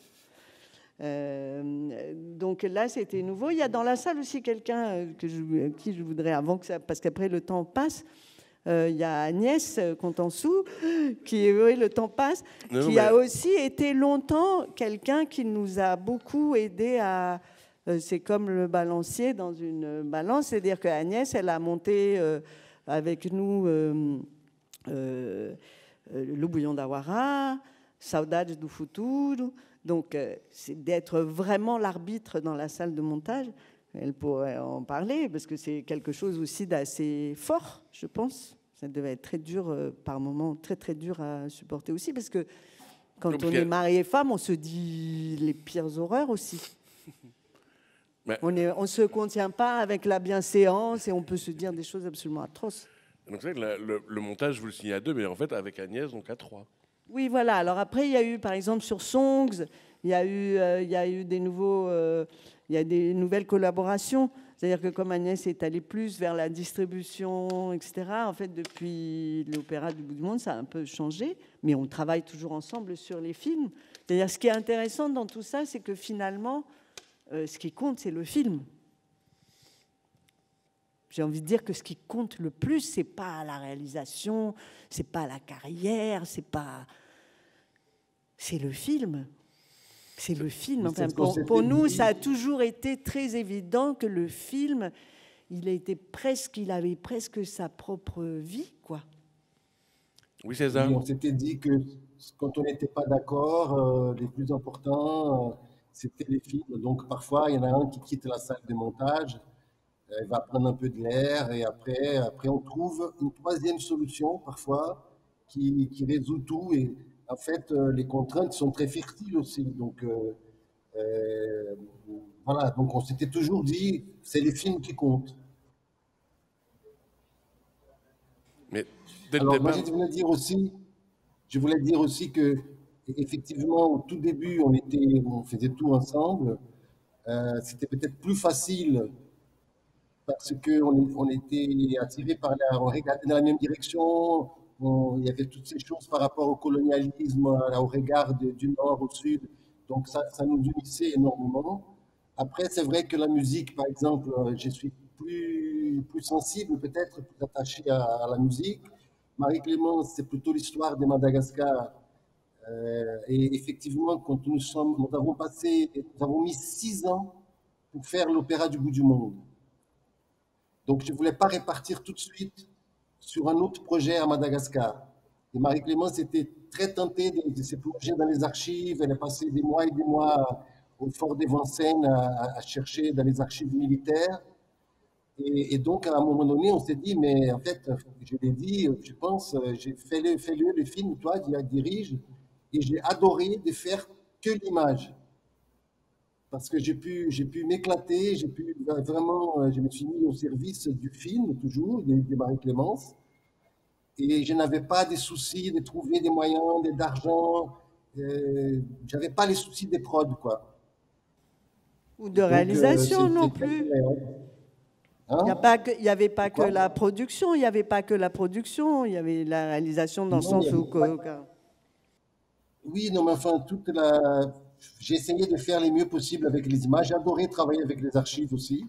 Euh, donc là, c'était nouveau. Il y a dans la salle aussi quelqu'un que je, qui je voudrais, avant que ça, parce qu'après le temps passe, euh, il y a Agnès Contansou, qui, oui, le temps passe, non, qui mais... a aussi été longtemps quelqu'un qui nous a beaucoup aidé à... Euh, c'est comme le balancier dans une balance, c'est-à-dire qu'Agnès, elle a monté euh, avec nous... Euh, Euh, euh, le bouillon d'Awara, Saudades do Futuro. Donc, euh, c'est d'être vraiment l'arbitre dans la salle de montage. Elle pourrait en parler parce que c'est quelque chose aussi d'assez fort, je pense. Ça devait être très dur, euh, par moments, très très dur à supporter aussi, parce que quand Donc, on est mari et femme, on se dit les pires horreurs aussi. Mais... On ne on se contient pas avec la bienséance et on peut se dire des choses absolument atroces. Donc c'est vrai que la, le, le montage, vous le signez à deux, mais en fait, avec Agnès, donc à trois. Oui, voilà. Alors après, il y a eu, par exemple, sur Songs, il y a eu, euh, il y a eu des nouveaux, euh, il y a des nouvelles collaborations. C'est-à-dire que comme Agnès est allée plus vers la distribution, et cetera, en fait, depuis l'Opéra du bout du monde, ça a un peu changé. Mais on travaille toujours ensemble sur les films. C'est-à-dire, ce qui est intéressant dans tout ça, c'est que finalement, euh, ce qui compte, c'est le film. J'ai envie de dire que ce qui compte le plus, c'est pas la réalisation, c'est pas la carrière, c'est pas, c'est le film. C'est le film. Enfin, pour, pour nous, ça a toujours été très évident que le film, il était presque, il avait presque sa propre vie, quoi. Oui, César. Oui, on s'était dit que quand on n'était pas d'accord, euh, les plus importants, euh, c'était les films. Donc parfois, il y en a un qui quitte la salle de montage. Elle va prendre un peu de l'air et après, après on trouve une troisième solution parfois qui, qui résout tout. Et en fait, les contraintes sont très fertiles aussi. Donc, euh, euh, voilà. Donc on s'était toujours dit, c'est les films qui comptent. Mais dès le Alors, départ... moi, je voulais dire aussi, je voulais dire aussi que effectivement, au tout début, on était, on faisait tout ensemble. Euh, c'était peut-être plus facile. Parce qu'on on était attirés par la, on regardait dans la même direction, on, il y avait toutes ces choses par rapport au colonialisme, au regard de, du nord au sud, donc ça, ça nous unissait énormément. Après, c'est vrai que la musique, par exemple, je suis plus, plus sensible, peut-être plus attaché à, à la musique. Marie-Clémence, c'est plutôt l'histoire de Madagascar. Euh, et effectivement, quand nous sommes, nous avons passé, nous avons mis six ans pour faire l'Opéra du bout du monde. Donc, je ne voulais pas répartir tout de suite sur un autre projet à Madagascar. Et Marie-Clémence était très tentée de, de se plonger dans les archives. Elle a passé des mois et des mois au fort des Vincennes à, à chercher dans les archives militaires. Et, et donc, à un moment donné, on s'est dit, mais en fait, je l'ai dit, je pense, j'ai fait le, fait le, le film, toi, dirige, et j'ai adoré de faire que l'image. parce que j'ai pu, j'ai pu m'éclater, j'ai pu vraiment, je me suis mis au service du film, toujours, de, de Marie-Clémence. Et je n'avais pas des soucis de trouver des moyens, d'argent. Euh, je n'avais pas les soucis des prods, quoi. Ou de réalisation Donc, euh, non plus. Il n'y avait pas que la production, il n'y avait pas que la production, il y avait la réalisation dans non, le sens où... Pas... Oui, non, mais enfin, toute la... j'ai essayé de faire les mieux possible avec les images. J'ai adoré travailler avec les archives aussi.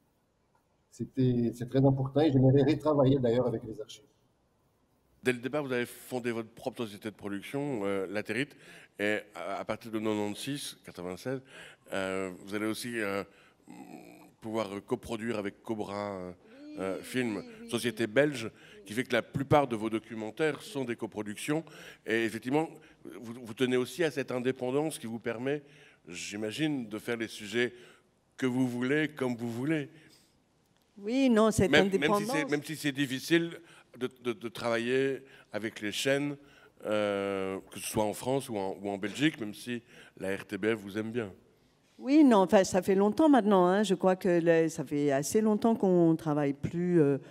C'était, c'est très important et j'aimerais retravailler d'ailleurs avec les archives. Dès le départ, vous avez fondé votre propre société de production, euh, Latérite, et à, à partir de quatre-vingt-seize, quatre-vingt-seize, euh, vous allez aussi euh, pouvoir coproduire avec Cobra euh, euh, Film, oui, oui, société oui. belge, qui fait que la plupart de vos documentaires sont des coproductions. Et effectivement, vous, vous tenez aussi à cette indépendance qui vous permet, j'imagine, de faire les sujets que vous voulez, comme vous voulez. Oui, non, cette même, indépendance... Même si c'est, même si c'est difficile de, de, de travailler avec les chaînes, euh, que ce soit en France ou en, ou en Belgique, même si la R T B F vous aime bien. Oui, non, enfin, ça fait longtemps maintenant. Hein. Je crois que là, ça fait assez longtemps qu'on ne travaille plus euh,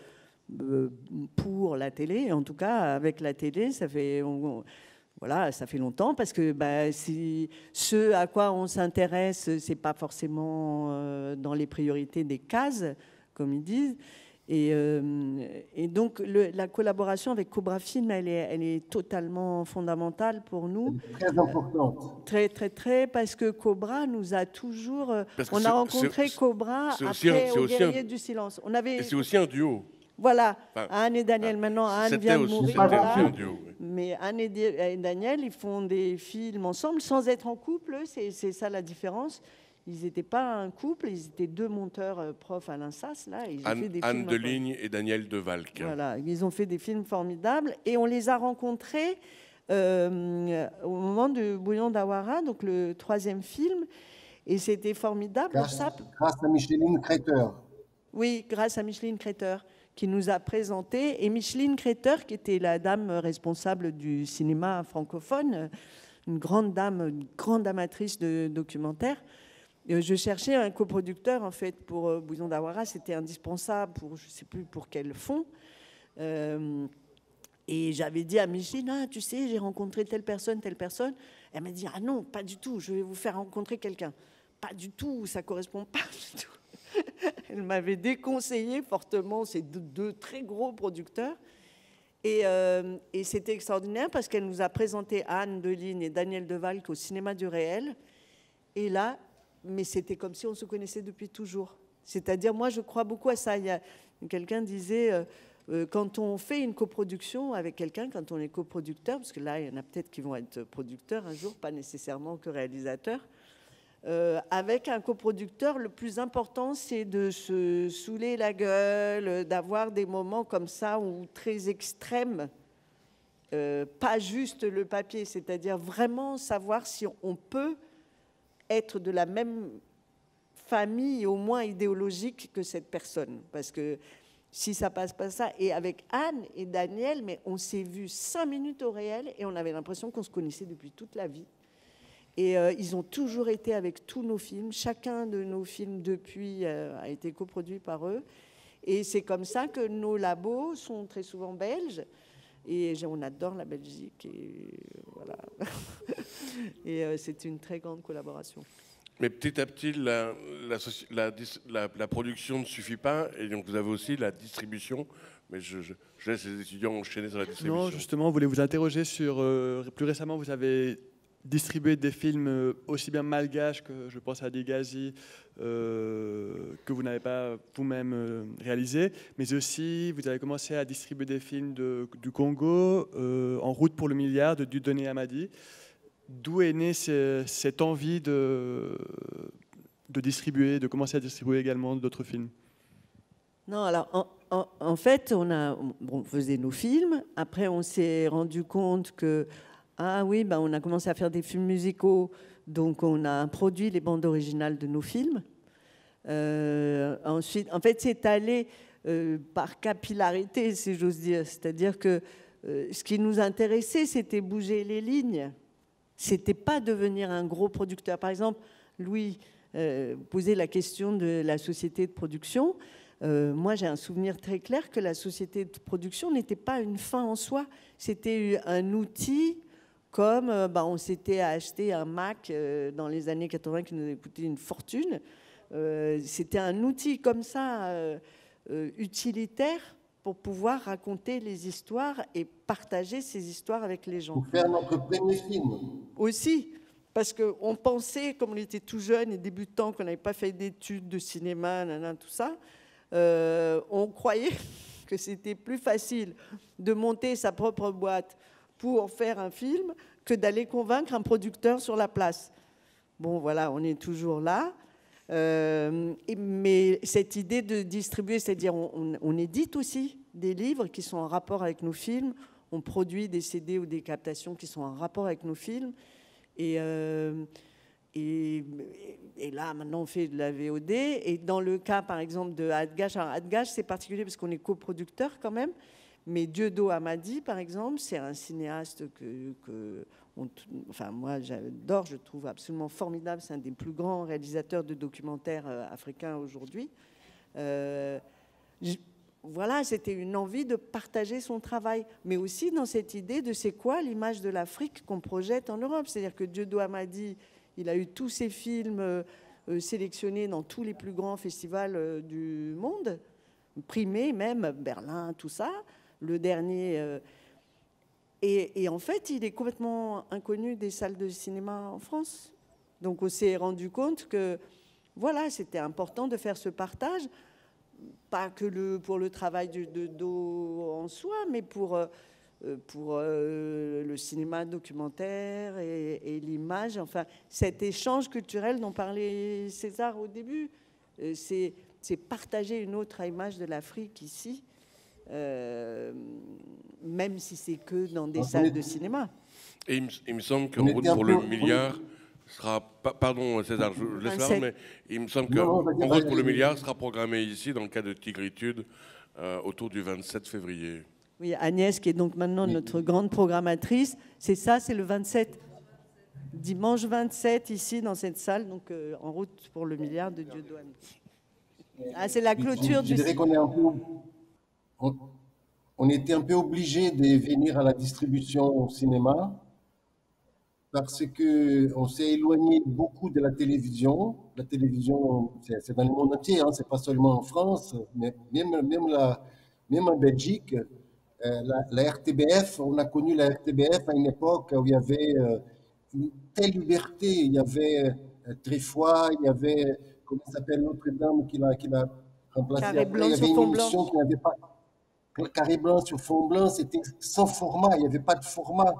pour la télé. En tout cas, avec la télé, ça fait, on, voilà, ça fait longtemps parce que bah, si, ce à quoi on s'intéresse, ce n'est pas forcément euh, dans les priorités des cases, comme ils disent. Et, euh, et donc, le, la collaboration avec Cobra Film, elle est, elle est totalement fondamentale pour nous. Très importante. Euh, très, très, très, parce que Cobra nous a toujours... On a rencontré Cobra après au Guerrier du Silence. On avait... Et c'est aussi un duo. Voilà, enfin, Anne et Daniel, maintenant Anne vient de mourir. Voilà. Un duo, oui. Mais Anne et Daniel, ils font des films ensemble sans être en couple, c'est, c'est ça la différence. Ils n'étaient pas un couple, ils étaient deux monteurs euh, profs à l'Insas. Là, ils Anne, ont fait des Anne films Deligne et Daniel Devalque. Voilà, ils ont fait des films formidables et on les a rencontrés euh, au moment de Bouillon d'Awara, donc le troisième film, et c'était formidable. Grâce, ça... grâce à Micheline Créter. Oui, grâce à Micheline Créter, qui nous a présenté, et Micheline Créter, qui était la dame responsable du cinéma francophone, une grande dame, une grande amatrice de documentaires. Je cherchais un coproducteur en fait pour euh, Bouillon d'Awara, c'était indispensable pour je ne sais plus pour quel fond. Euh, et j'avais dit à Micheline, ah, tu sais, j'ai rencontré telle personne, telle personne. Elle m'a dit, ah non, pas du tout, je vais vous faire rencontrer quelqu'un. Pas du tout, ça correspond pas du tout. Elle m'avait déconseillé fortement ces deux, deux très gros producteurs. Et, euh, et c'était extraordinaire parce qu'elle nous a présenté Anne Deligne et Daniel Devalque au Cinéma du Réel. Et là, mais c'était comme si on se connaissait depuis toujours. C'est-à-dire, moi, je crois beaucoup à ça. Il y a, quelqu'un disait, euh, euh, quand on fait une coproduction avec quelqu'un, quand on est coproducteur, parce que là, il y en a peut-être qui vont être producteurs un jour, pas nécessairement que réalisateurs, euh, avec un coproducteur, le plus important, c'est de se saouler la gueule, d'avoir des moments comme ça, ou très extrêmes, euh, pas juste le papier, c'est-à-dire vraiment savoir si on peut être de la même famille, au moins idéologique, que cette personne. Parce que si ça passe pas ça, et avec Anne et Daniel, mais on s'est vus cinq minutes au réel et on avait l'impression qu'on se connaissait depuis toute la vie. Et euh, ils ont toujours été avec tous nos films. Chacun de nos films depuis euh, a été coproduit par eux. Et c'est comme ça que nos labos sont très souvent belges. Et on adore la Belgique, et voilà. Et euh, c'est une très grande collaboration. Mais petit à petit, la, la, la, la, la production ne suffit pas, et donc vous avez aussi la distribution. Mais je, je, je laisse les étudiants enchaîner sur la distribution. Non, justement, vous voulez vous interroger sur... Euh, plus récemment, vous avez distribué des films aussi bien malgaches que, je pense à Digazi, euh, que vous n'avez pas vous-même euh, réalisé, mais aussi vous avez commencé à distribuer des films de, du Congo, euh, En route pour le milliard, de Dieudonné Amadi. D'où est née ce, cette envie de, de distribuer, de commencer à distribuer également d'autres films? Non, alors en, en, en fait, on, a, on faisait nos films. Après, on s'est rendu compte que ah oui, ben on a commencé à faire des films musicaux, donc on a produit les bandes originales de nos films. Euh, ensuite, en fait, c'est allé euh, par capillarité, si j'ose dire. C'est-à-dire que euh, ce qui nous intéressait, c'était bouger les lignes. C'était pas devenir un gros producteur. Par exemple, Louis euh, posez la question de la société de production. Euh, moi, j'ai un souvenir très clair que la société de production n'était pas une fin en soi. C'était un outil comme euh, bah, on s'était acheté un Mac euh, dans les années quatre-vingt qui nous a coûté une fortune. Euh, c'était un outil comme ça, euh, euh, utilitaire, pour pouvoir raconter les histoires et partager ces histoires avec les gens. Pour faire notre premier film. Aussi, parce qu'on pensait, comme on était tout jeune et débutant, qu'on n'avait pas fait d'études de cinéma, nanana, tout ça, euh, on croyait que c'était plus facile de monter sa propre boîte pour faire un film que d'aller convaincre un producteur sur la place. Bon, voilà, on est toujours là. Euh, mais cette idée de distribuer, c'est-à-dire on, on, on édite aussi des livres qui sont en rapport avec nos films, on produit des C D ou des captations qui sont en rapport avec nos films, et, euh, et, et là maintenant on fait de la V O D, et dans le cas par exemple de Adgash, alors Adgash c'est particulier parce qu'on est coproducteur quand même, mais Dieudo Hamadi par exemple, c'est un cinéaste que... que On, enfin, moi, j'adore, je trouve absolument formidable. C'est un des plus grands réalisateurs de documentaires euh, africains aujourd'hui. Euh, voilà, c'était une envie de partager son travail, mais aussi dans cette idée de c'est quoi l'image de l'Afrique qu'on projette en Europe. C'est-à-dire que Dieudo Hamadi, il a eu tous ses films euh, sélectionnés dans tous les plus grands festivals euh, du monde, primés même, Berlin, tout ça. Le dernier... Euh, Et, et en fait, il est complètement inconnu des salles de cinéma en France. Donc, on s'est rendu compte que, voilà, c'était important de faire ce partage, pas que le, pour le travail de, de dos en soi, mais pour, euh, pour euh, le cinéma documentaire et, et l'image. Enfin, cet échange culturel dont parlait César au début, euh, c'est, c'est partager une autre image de l'Afrique ici. Euh, même si c'est que dans des salles de cinéma. Et il me, il me semble qu'en route pour le milliard sera... Pardon César, je laisse parler, mais il me semble qu'en route pour le milliard sera programmé ici, dans le cas de Tigritude, euh, autour du vingt-sept février. Oui, Agnès, qui est donc maintenant notre grande programmatrice, c'est ça, c'est le vingt-sept, dimanche vingt-sept, ici, dans cette salle, donc euh, en route pour le milliard de Dieudo Hamadi. Ah, c'est la clôture je, je du... dirais qu'on est un peu... On, on était un peu obligé de venir à la distribution au cinéma parce qu'on s'est éloigné beaucoup de la télévision. La télévision, c'est dans le monde entier, hein, c'est pas seulement en France, mais même, même, la, même en Belgique, euh, la, la R T B F, on a connu la R T B F à une époque où il y avait euh, une telle liberté. Il y avait euh, Tréfoy, il y avait, comment s'appelle l'autre dame qui l'a, qui l'a remplacé Carré après. blanc Il y avait sur une fond émission blanc. qui n'avait pas... Carré blanc sur fond blanc, c'était sans format, il n'y avait pas de format.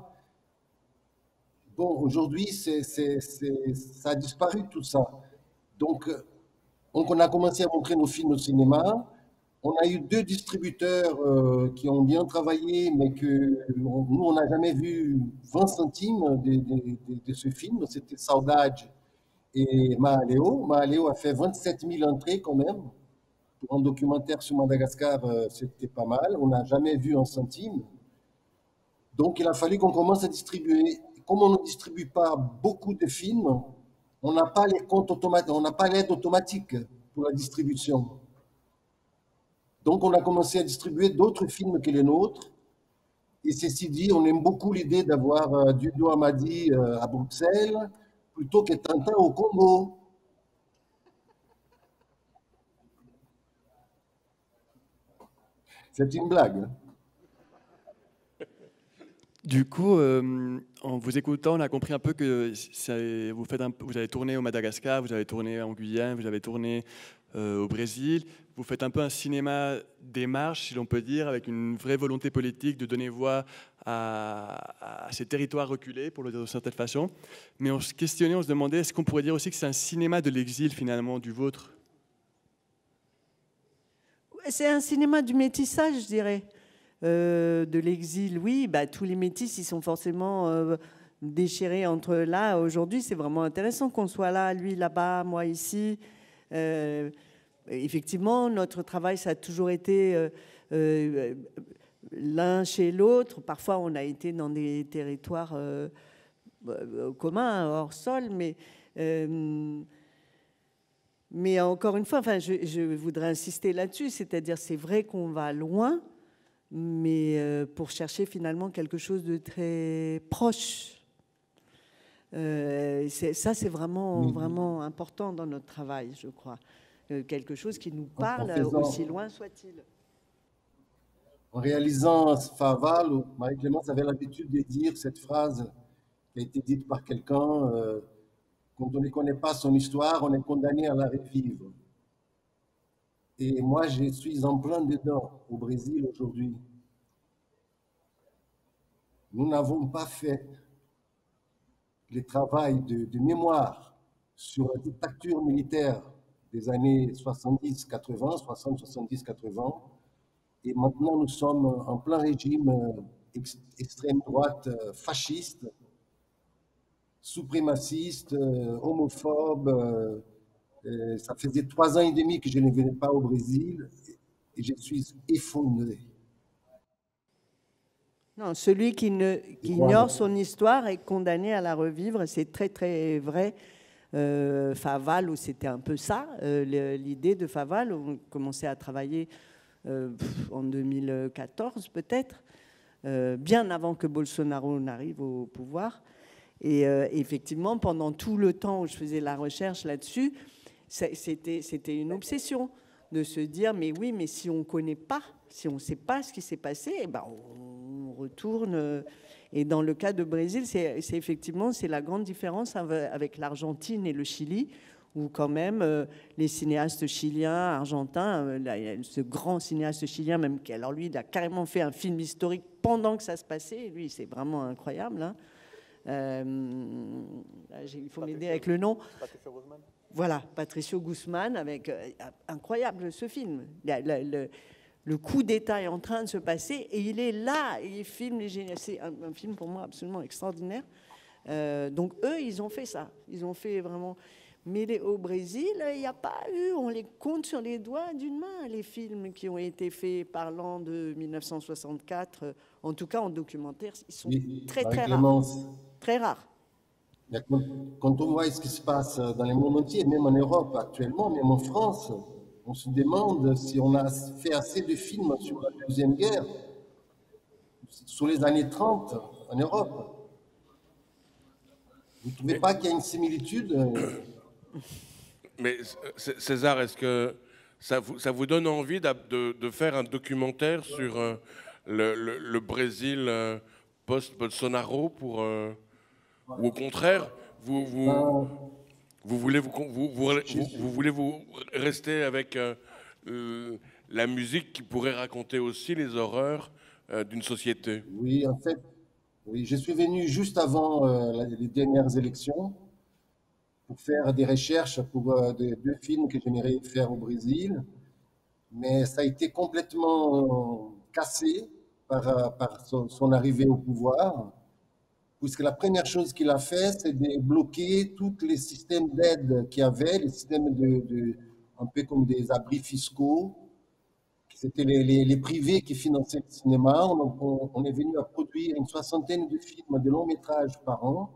Bon, aujourd'hui, c'est, c'est, c'est, ça a disparu tout ça. Donc, donc, on a commencé à montrer nos films au cinéma. On a eu deux distributeurs euh, qui ont bien travaillé, mais que on, nous, on n'a jamais vu vingt centimes de, de, de, de ce film. C'était Saudade et Mahaleo. Mahaleo a fait vingt-sept mille entrées quand même. Pour un documentaire sur Madagascar, euh, c'était pas mal. On n'a jamais vu un centime. Donc, il a fallu qu'on commence à distribuer. Comme on ne distribue pas beaucoup de films, on n'a pas les comptes automatiques, on n'a pas l'aide automatique pour la distribution. Donc, on a commencé à distribuer d'autres films que les nôtres. Et ceci dit, on aime beaucoup l'idée d'avoir euh, Dieudo Hamadi euh, à Bruxelles plutôt que Tintin au Congo. C'est une blague. Du coup, euh, en vous écoutant, on a compris un peu que ça, vous, faites un, vous avez tourné au Madagascar, vous avez tourné en Guyane, vous avez tourné euh, au Brésil. Vous faites un peu un cinéma démarche, si l'on peut dire, avec une vraie volonté politique de donner voix à, à ces territoires reculés, pour le dire de certaine façon. Mais on se questionnait, on se demandait, est-ce qu'on pourrait dire aussi que c'est un cinéma de l'exil, finalement, du vôtre ? C'est un cinéma du métissage, je dirais. Euh, de l'exil, oui, bah, tous les métis, ils sont forcément euh, déchirés entre là. Aujourd'hui, c'est vraiment intéressant qu'on soit là, lui là-bas, moi ici. Euh, effectivement, notre travail, ça a toujours été euh, euh, l'un chez l'autre. Parfois, on a été dans des territoires euh, communs, hors sol, mais... Euh, Mais encore une fois, enfin, je, je voudrais insister là-dessus, c'est-à-dire c'est vrai qu'on va loin, mais euh, pour chercher finalement quelque chose de très proche. Euh, ça, c'est vraiment, oui. vraiment important dans notre travail, je crois. Euh, quelque chose qui nous parle, faisant, aussi loin soit-il. En réalisant Faval, Marie-Clémence avait l'habitude de dire cette phrase qui a été dite par quelqu'un, euh, quand on ne connaît pas son histoire, on est condamné à la revivre. Et moi, je suis en plein dedans au Brésil aujourd'hui. Nous n'avons pas fait le travail de, de mémoire sur la dictature militaire des années soixante-dix quatre-vingts, soixante, soixante-dix, quatre-vingts. Et maintenant, nous sommes en plein régime ex, extrême droite fasciste, suprémaciste, homophobe. Euh, ça faisait trois ans et demi que je ne venais pas au Brésil et je suis effondré. Non, celui qui, ne, qui ignore son histoire est condamné à la revivre. C'est très, très vrai. Euh, Faval, c'était un peu ça, euh, l'idée de Faval. On commençait à travailler euh, en deux mille quatorze, peut-être, euh, bien avant que Bolsonaro n'arrive au pouvoir. Et euh, effectivement, pendant tout le temps où je faisais la recherche là-dessus, c'était, c'était une obsession de se dire, mais oui, mais si on ne connaît pas, si on ne sait pas ce qui s'est passé, eh ben on retourne. Et dans le cas de Brésil, c'est effectivement c'est la grande différence avec l'Argentine et le Chili, où quand même euh, les cinéastes chiliens, argentins, euh, là, il y a ce grand cinéaste chilien, même qui, alors lui, il a carrément fait un film historique pendant que ça se passait. Lui, c'est vraiment incroyable. Hein. Euh, il faut m'aider avec le nom. Patricio Guzman. Voilà, Patricio Guzman, avec euh, incroyable ce film. Le, le, le coup d'État est en train de se passer et il est là, et il filme les génies. C'est un, un film pour moi absolument extraordinaire. Euh, donc eux, ils ont fait ça. Ils ont fait vraiment. Mais les, au Brésil, il n'y a pas eu, on les compte sur les doigts d'une main, les films qui ont été faits parlant de mille neuf cent soixante-quatre, en tout cas en documentaire, ils sont oui, très très rares. Très rares. Quand on voit ce qui se passe dans le monde entier, même en Europe actuellement, même en France, on se demande si on a fait assez de films sur la Deuxième Guerre, sur les années trente en Europe. Vous ne trouvez pas qu'il y a une similitude? Mais César, est-ce que ça vous, ça vous donne envie de, de, de faire un documentaire sur euh, le, le, le Brésil euh, post-Bolsonaro pour, euh, ou au contraire, vous, vous, vous, voulez, vous, vous, vous, vous, vous voulez vous rester avec euh, euh, la musique qui pourrait raconter aussi les horreurs euh, d'une société? Oui, en fait, oui, je suis venu juste avant euh, les dernières élections pour faire des recherches pour euh, des, deux films que j'aimerais faire au Brésil, mais ça a été complètement cassé par, par son, son arrivée au pouvoir, puisque la première chose qu'il a fait, c'est de bloquer tous les systèmes d'aide qu'il y avait, les systèmes de, de, un peu comme des abris fiscaux. C'était les, les, les privés qui finançaient le cinéma. On, on, on est venu à produire une soixantaine de films de long métrage par an.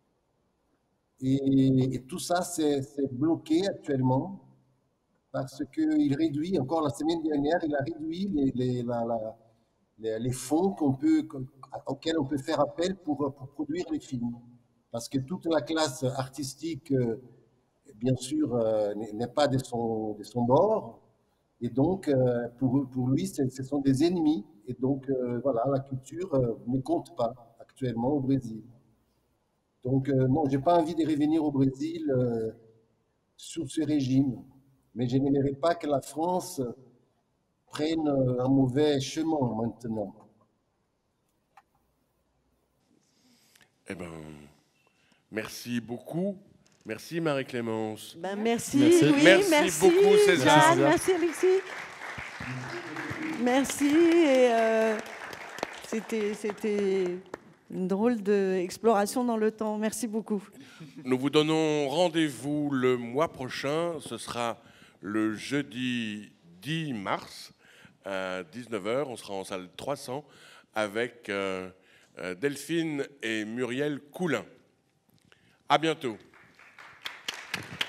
Et, et tout ça, c'est bloqué actuellement parce qu'il réduit, encore la semaine dernière, il a réduit les, les, la, la, les, les fonds qu'on peut, auxquels on peut faire appel pour, pour produire les films. Parce que toute la classe artistique, bien sûr, n'est pas de son, de son bord. Et donc, pour, pour lui, ce sont des ennemis. Et donc, voilà, la culture ne compte pas actuellement au Brésil. Donc, euh, non, je n'ai pas envie de revenir au Brésil euh, sous ce régime. Mais je n'aimerais pas que la France prenne un mauvais chemin maintenant. Eh bien, merci beaucoup. Merci Marie-Clémence. Ben, merci, merci. Oui, merci, merci beaucoup César. Jeanne, merci Alexis. Merci. Et euh, c'était... c'était... une drôle d'exploration dans le temps. Merci beaucoup. Nous vous donnons rendez-vous le mois prochain. Ce sera le jeudi dix mars à dix-neuf heures. On sera en salle trois cents avec euh, Delphine et Muriel Coulin. À bientôt.